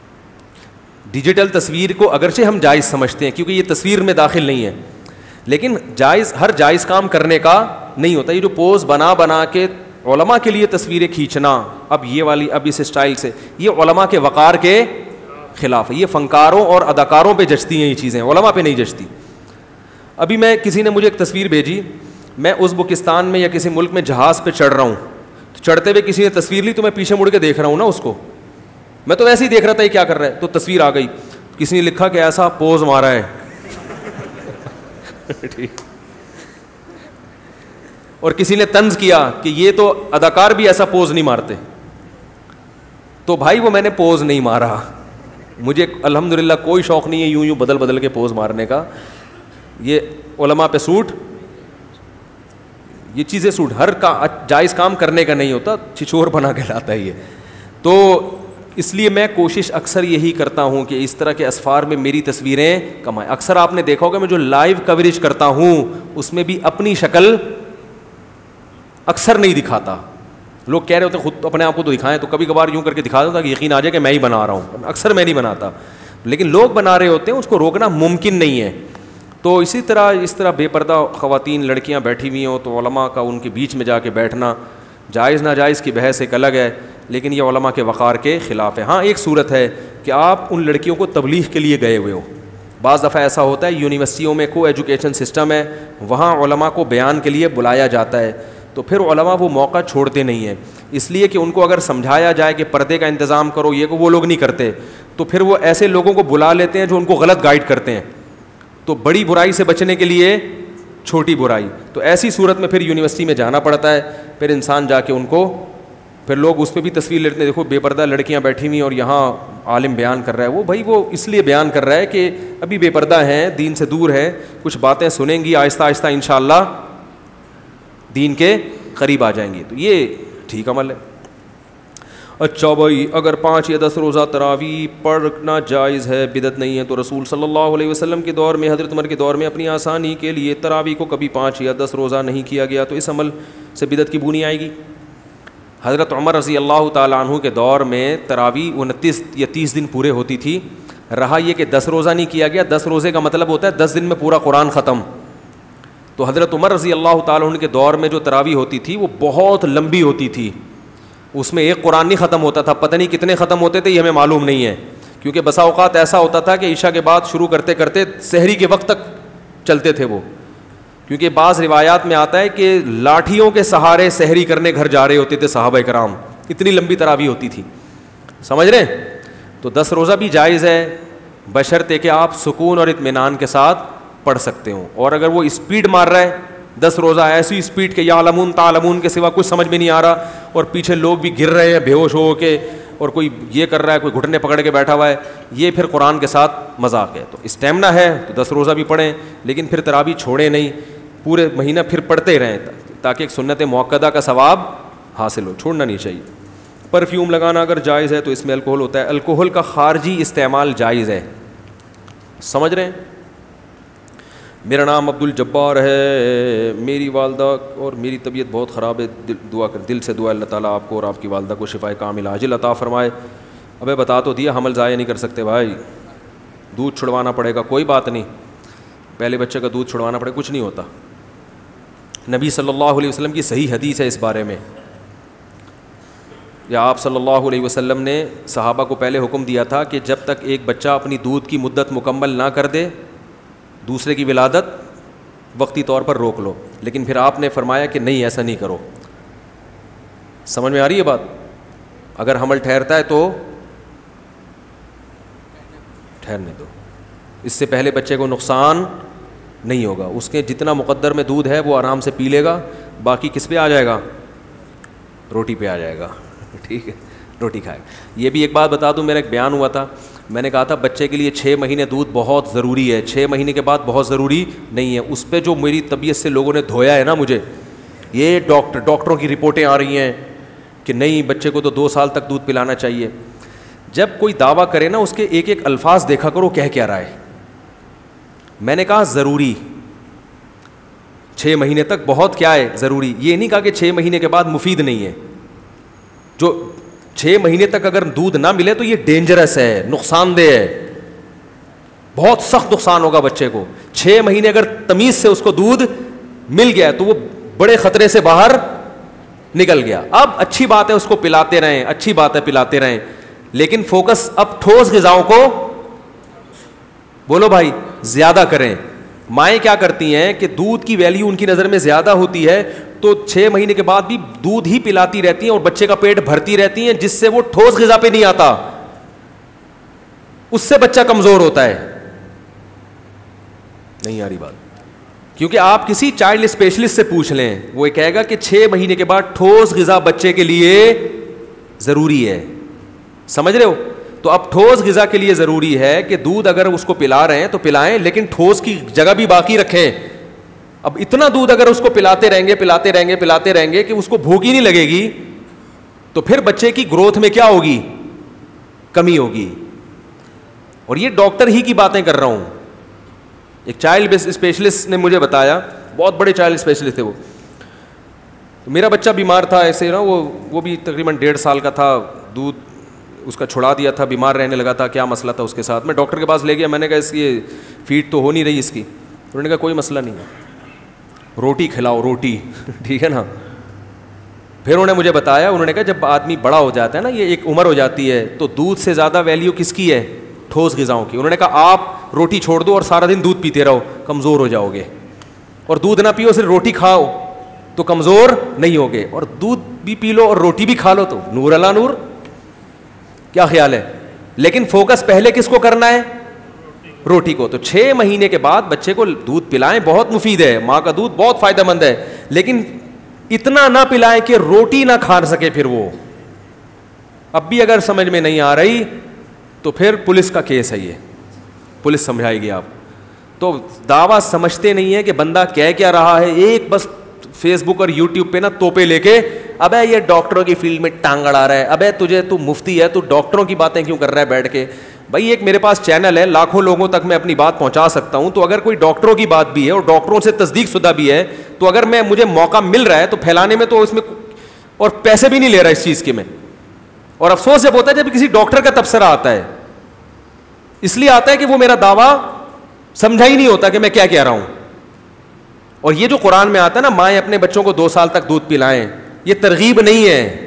ڈیجیٹل تصویر کو اگرچہ ہم جائز سمجھتے ہیں کیونکہ یہ تصویر میں داخل نہیں ہے, لیکن ہر جائز کام کرنے کا نہیں ہوتا. یہ جو پوز بنا کے علماء کے لیے تصویریں کھینچنا, اب یہ والی, اب اس اسٹائل سے, یہ علماء کے وقار کے خلاف ہے. یہ فنکاروں اور اداکاروں پہ جچتی ہیں یہ چیزیں, علماء پہ نہیں جچتی. ابھی میں کسی نے مجھے ایک تصویر بھیجی, میں ازبکستان میں یا کسی ملک میں جہاز پہ چڑھ رہا ہوں, تو چڑھتے ہوئے کسی نے تصویر لی تو میں پیچھے مڑ کے دیکھ رہا ہوں نا اس کو, میں تو ویسے ہی دیکھ رہا تھا یہ کیا کر رہا ہے, تو تصویر آ گئی, کسی نے لکھا کہ ایسا پوز مارا ہے. اور کسی نے طنز کیا کہ یہ تو اداکار بھی ایسا پوز نہیں مارتے. تو بھائی وہ میں نے پوز نہیں مارا, مجھے الحمدللہ کوئی شوق نہیں ہے یوں بدل کے پوز مارنے کا. یہ علماء پہ سوٹ, یہ چیزیں سوٹ, ہر جائز کام کرنے کا نہیں ہوتا, چھچور بنا کے لاتا ہے یہ. تو اس لیے میں کوشش اکثر یہی کرتا ہوں کہ اس طرح کے اسفار میں میری تصویریں کمائیں. اکثر آپ نے دیکھا ہوگا میں جو لائیو کوریج کرتا ہوں اس میں بھی اپنی شکل اکثر نہیں دکھاتا. لوگ کہہ رہے ہوتے ہیں خود اپنے آپ کو تو دکھائیں, تو کبھی کبھار یوں کر کے دکھا دو تاکہ یقین آ جائے کہ میں ہی بنا رہا ہوں, اکثر میں نہیں بناتا, لیکن لوگ بنا رہے ہوتے ہیں, اس کو روکنا ممکن نہیں ہے. تو اسی طرح اس طرح بے پردہ خواتین لڑکیاں بیٹھی ہوئی ہوں تو علماء کا ان کے بیچ میں جا کے بیٹھنا جائز ناجائز کی بحث ایک الگ ہے, لیکن یہ علماء کے وقار کے خلاف ہے. ہاں ایک صورت ہے کہ آپ ان لڑکیوں کو تبلیغ کے لیے گئے ہوئے ہو. بعض دفعہ ایسا ہوتا ہے یونیورسٹیوں میں کو ایجوکیشن سسٹم ہے, وہاں علماء کو بیان کے لیے بلایا جاتا ہے, تو پھر علماء وہ موقع چھوڑتے نہیں ہیں, اس لیے کہ ان کو اگر سمجھایا جائے کہ پردے کا انتظام کرو, یہ کو وہ لوگ نہیں کرتے, تو پھر وہ ایسے لوگوں کو بلا لیتے ہیں جو ان کو غلط گائیڈ کرتے ہیں. تو بڑی برائی سے بچنے کے لیے چھوٹی برائی, تو ایسی صورت میں پھر یونیورسٹی میں جانا پڑتا ہے. پھر انسان جا کے ان کو, پھر لوگ اس پہ بھی تصویر لیتے ہیں, دیکھو بے پردہ لڑکیاں بیٹھی ہوئی اور یہاں عالم بیان کر رہا ہے. وہ بھائی وہ اس لیے بیان کر رہا ہے کہ ابھی بے پردہ ہیں, دین سے دور ہے, کچھ باتیں سنیں گی, آہستہ آہستہ انشاءاللہ دین کے قریب آ جائیں گی. تو یہ ٹھیک عمل ہے. اچھا بھائی, اگر 5 یا 10 روزہ تراویح پڑھنا جائز ہے, بدعت نہیں ہے, تو رسول صلی اللہ علیہ وسلم کے دور میں, حضرت عمر کے دور میں اپنی آسانی کے لیے تراویح کو کبھی 5 یا 10 روزہ نہیں کیا گیا, تو اس عمل سے بدعت کی بو نہیں آئے گی. حضرت عمر رضی اللہ تعالیٰ عنہ کے دور میں تراویح 29 یا 30 دن پورے ہوتی تھی. رہا یہ کہ 10 روزہ نہیں کیا گیا, 10 روزے کا مطلب ہوتا ہے 10 دن میں پورا قرآن ختم. تو حضرت عمر رضی اللہ تعالیٰ عنہ کے دور میں جو تراویح ہوتی تھی وہ بہت لمبی ہوتی تھی, اس میں ایک قرآن نہیں ختم ہوتا تھا, پتہ نہیں کتنے ختم ہوتے تھے یہ ہمیں معلوم نہیں ہے, کیونکہ بسا اوقات ایسا ہوتا تھا کہ عشاء کے بعد شروع کرتے کرتے سحری کے وقت تک چلتے تھے وہ, کیونکہ بعض روایات میں آتا ہے کہ لاٹھیوں کے سہارے سحری کرنے گھر جا رہے ہوتے تھے صحابہ کرام, اتنی لمبی تراویح ہوتی تھی. سمجھ رہے ہیں؟ تو 10 روزہ بھی جائز ہے بشرطے کہ آپ سکون اور اطمینان کے ساتھ پڑھ سکتے ہوں. اور اگر وہ اسپیڈ مار رہا ہے 10 روزہ ایسی اسپیڈ کہ یعلمون تعلمون کے سوا کچھ سمجھ میں نہیں آ رہا, اور پیچھے لوگ بھی گر رہے ہیں بے ہوش ہو کے, اور کوئی یہ کر رہا ہے, کوئی گھٹنے پکڑ کے بیٹھا ہوا ہے, یہ پھر قرآن کے ساتھ مذاق ہے. تو اسٹیمنا ہے تو 10 روزہ بھی پڑھیں, لیکن پھر تراویح چھوڑیں نہیں, پورے مہینہ پھر پڑھتے رہیں تاکہ ایک سنت موقدہ کا ثواب حاصل ہو, چھوڑنا نہیں چاہیے. پرفیوم لگانا اگر جائز ہے تو اس میں الکوہل ہوتا ہے, الکوہل کا خارجی استعمال جائز ہے. سمجھ رہے ہیں؟ میرا نام عبد الجبار ہے, میری والدہ اور میری طبیعت بہت خراب ہے, دعا کر, دل سے دعا اللہ تعالیٰ آپ کو اور آپ کی والدہ کو شفائے کامل عاجل عطا فرمائے. ابے بتا تو دیا, حمل ضائع نہیں کر سکتے بھائی, دودھ چھڑوانا پڑے گا, کوئی بات نہیں, پہلے بچے کا دودھ چھڑوانا پڑے, کچھ نہیں ہوتا. نبی صلی اللہ علیہ وسلم کی صحیح حدیث ہے اس بارے میں, یا آپ صلی اللہ علیہ وسلم نے صحابہ کو پہلے حکم دیا تھا کہ جب تک ایک بچہ اپنی دودھ کی مدت مکمل نہ کر دے دوسرے کی ولادت وقتی طور پر روک لو, لیکن پھر آپ نے فرمایا کہ نہیں ایسا نہیں کرو. سمجھ میں آ رہی ہے بات؟ اگر حمل ٹھہرتا ہے تو ٹھہرنے دو, اس سے پہلے بچے کو نقصان نہیں ہوگا, اس کے جتنا مقدر میں دودھ ہے وہ آرام سے پی لے گا, باقی کس پہ آ جائے گا؟ روٹی پہ آ جائے گا. ٹھیک ہے, روٹی کھائے. یہ بھی ایک بات بتا دوں, میرا ایک بیان ہوا تھا, میں نے کہا تھا بچے کے لیے 6 مہینے دودھ بہت ضروری ہے, 6 مہینے کے بعد بہت ضروری نہیں ہے. اس پہ جو میری طبیعت سے لوگوں نے دھویا ہے نا مجھے, یہ ڈاکٹروں کی رپورٹیں آ رہی ہیں کہ نہیں بچے کو تو 2 سال تک دودھ پلانا چاہیے. جب کوئی دعویٰ کرے نا اس کے ایک ایک الفاظ دیکھا کرو کہہ کیا رہا ہے. میں نے کہا ضروری 6 مہینے تک, بہت کیا ہے ضروری, یہ نہیں کہا کہ 6 مہینے کے بعد مفید نہیں ہے. جو 6 مہینے تک اگر دودھ نہ ملے تو یہ ڈینجرس ہے, نقصان دہ ہے, بہت سخت نقصان ہوگا بچے کو. 6 مہینے اگر تمیز سے اس کو دودھ مل گیا تو وہ بڑے خطرے سے باہر نکل گیا. اب اچھی بات ہے اس کو پلاتے رہیں, اچھی بات ہے پلاتے رہیں, لیکن فوکس اب ٹھوس غذاؤں کو بولو بھائی زیادہ کریں. مائیں کیا کرتی ہیں کہ دودھ کی ویلیو ان کی نظر میں زیادہ ہوتی ہے تو 6 مہینے کے بعد بھی دودھ ہی پلاتی رہتی ہیں اور بچے کا پیٹ بھرتی رہتی ہیں, جس سے وہ ٹھوس غذا پہ نہیں آتا, اس سے بچہ کمزور ہوتا ہے. نہیں آ رہی بات؟ کیونکہ آپ کسی چائلڈ اسپیشلسٹ سے پوچھ لیں, وہ یہ کہے گا کہ 6 مہینے کے بعد ٹھوس غذا بچے کے لیے ضروری ہے. سمجھ رہے ہو؟ تو اب ٹھوس غذا کے لیے ضروری ہے کہ دودھ اگر اس کو پلا رہے ہیں تو پلائیں, لیکن ٹھوس کی جگہ بھی باقی رکھیں. اب اتنا دودھ اگر اس کو پلاتے رہیں گے کہ اس کو بھوک ہی نہیں لگے گی تو پھر بچے کی گروتھ میں کیا ہوگی؟ کمی ہوگی. اور یہ ڈاکٹر ہی کی باتیں کر رہا ہوں. ایک چائلڈ اسپیشلسٹ نے مجھے بتایا, بہت بڑے چائلڈ اسپیشلسٹ تھے وہ, تو میرا بچہ بیمار تھا ایسے نا, وہ بھی تقریباً 1.5 سال کا تھا, دودھ اس کا چھڑا دیا تھا, بیمار رہنے لگا تھا, کیا مسئلہ تھا اس کے ساتھ. میں ڈاکٹر کے پاس لے گیا, میں نے کہا اس کی فیڈ تو ہو نہیں رہی اس کی. انہوں نے کہا کوئی مسئلہ نہیں ہے, روٹی کھلاؤ, روٹی ٹھیک ہے نا. پھر انہوں نے مجھے بتایا, انہوں نے کہا جب آدمی بڑا ہو جاتا ہے نا, یہ ایک عمر ہو جاتی ہے, تو دودھ سے زیادہ ویلیو کس کی ہے؟ ٹھوس غذاؤں کی. انہوں نے کہا آپ روٹی چھوڑ دو اور سارا دن دودھ پیتے رہو, کمزور ہو جاؤ گے, اور دودھ نہ پیو صرف روٹی کھاؤ تو کمزور نہیں ہوگے, اور دودھ بھی پی لو اور روٹی بھی کھا لو تو نور اللہ نور. کیا خیال ہے؟ لیکن فوکس پہلے کس کو کرنا ہے؟ روٹی کو. تو 6 مہینے کے بعد بچے کو دودھ پلائیں, بہت مفید ہے, ماں کا دودھ بہت فائدہ مند ہے, لیکن اتنا نہ پلائیں کہ روٹی نہ کھا سکے. پھر وہ اب بھی اگر سمجھ میں نہیں آ رہی تو پھر پولیس کا کیس ہے, یہ پولیس سمجھائے گی آپ. تو دعویٰ سمجھتے نہیں ہے کہ بندہ کہہ کیا رہا ہے, ایک بس فیس بک اور یوٹیوب پہ نا توپے لے کے, ابے یہ ڈاکٹروں کی فیلڈ میں ٹانگ اڑا رہا ہے, ابے تو مفتی ہے, تو ڈاکٹروں کی باتیں کیوں کر رہا ہے بیٹھ کے. بھائی ایک میرے پاس چینل ہے, لاکھوں لوگوں تک میں اپنی بات پہنچا سکتا ہوں, تو اگر کوئی ڈاکٹروں کی بات بھی ہے اور ڈاکٹروں سے تصدیق شدہ بھی ہے, تو اگر مجھے موقع مل رہا ہے تو پھیلانے میں, تو اس میں, اور پیسے بھی نہیں لے رہا اس چیز کے میں. اور افسوس جب ہوتا ہے جب کسی ڈاکٹر کا تبصرہ آتا ہے, اس لیے آتا ہے کہ وہ میرا دعویٰ سمجھا ہی نہیں ہوتا کہ میں کیا کہہ رہا ہوں. اور یہ جو قرآن میں آتا ہے نا, مائیں اپنے بچوں کو 2 سال تک دودھ پلائیں, یہ ترغیب نہیں ہے,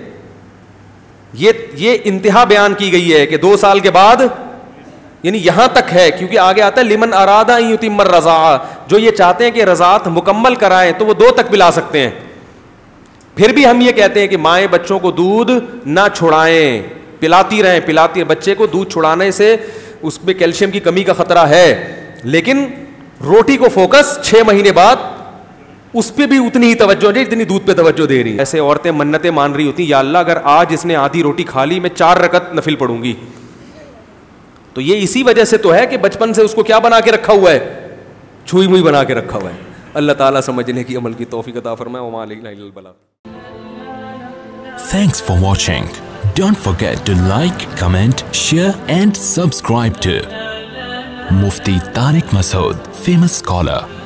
یہ انتہا بیان کی گئی ہے کہ 2 سال کے بعد, یعنی یہاں تک ہے, کیونکہ آگے آتا ہے لمن ارادہ ان یتم الرضاعہ, جو یہ چاہتے ہیں کہ رضاعت مکمل کرائیں تو وہ 2 تک پلا سکتے ہیں. پھر بھی ہم یہ کہتے ہیں کہ مائیں بچوں کو دودھ نہ چھڑائیں, پلاتی رہیں. بچے کو دودھ چھڑانے سے اس میں کیلشیم کی کمی کا خطرہ ہے, لیکن روٹی کو فوکس 6 مہینے بعد اس پہ بھی اتنی ہی توجہ نہیں جتنی دودھ پہ توجہ دے رہی. ایسے عورتیں منتیں مان رہی ہوتی, یا اللہ اگر آج اس نے آدھی روٹی کھا لی, میں 4 رکعت نفل پڑھوں گی. تو یہ اسی وجہ سے تو ہے کہ بچپن سے اس کو کیا بنا کے رکھا ہوا ہے, چھوئی موئی بنا کے رکھا ہوا ہے. اللہ تعالیٰ سمجھنے کی عمل کی توفیق عطا فرمائے. وما علینا الا البلاغ. Thanks for watching. Don't forget to like, comment, share and subscribe to Mufti Tariq Masood, famous scholar.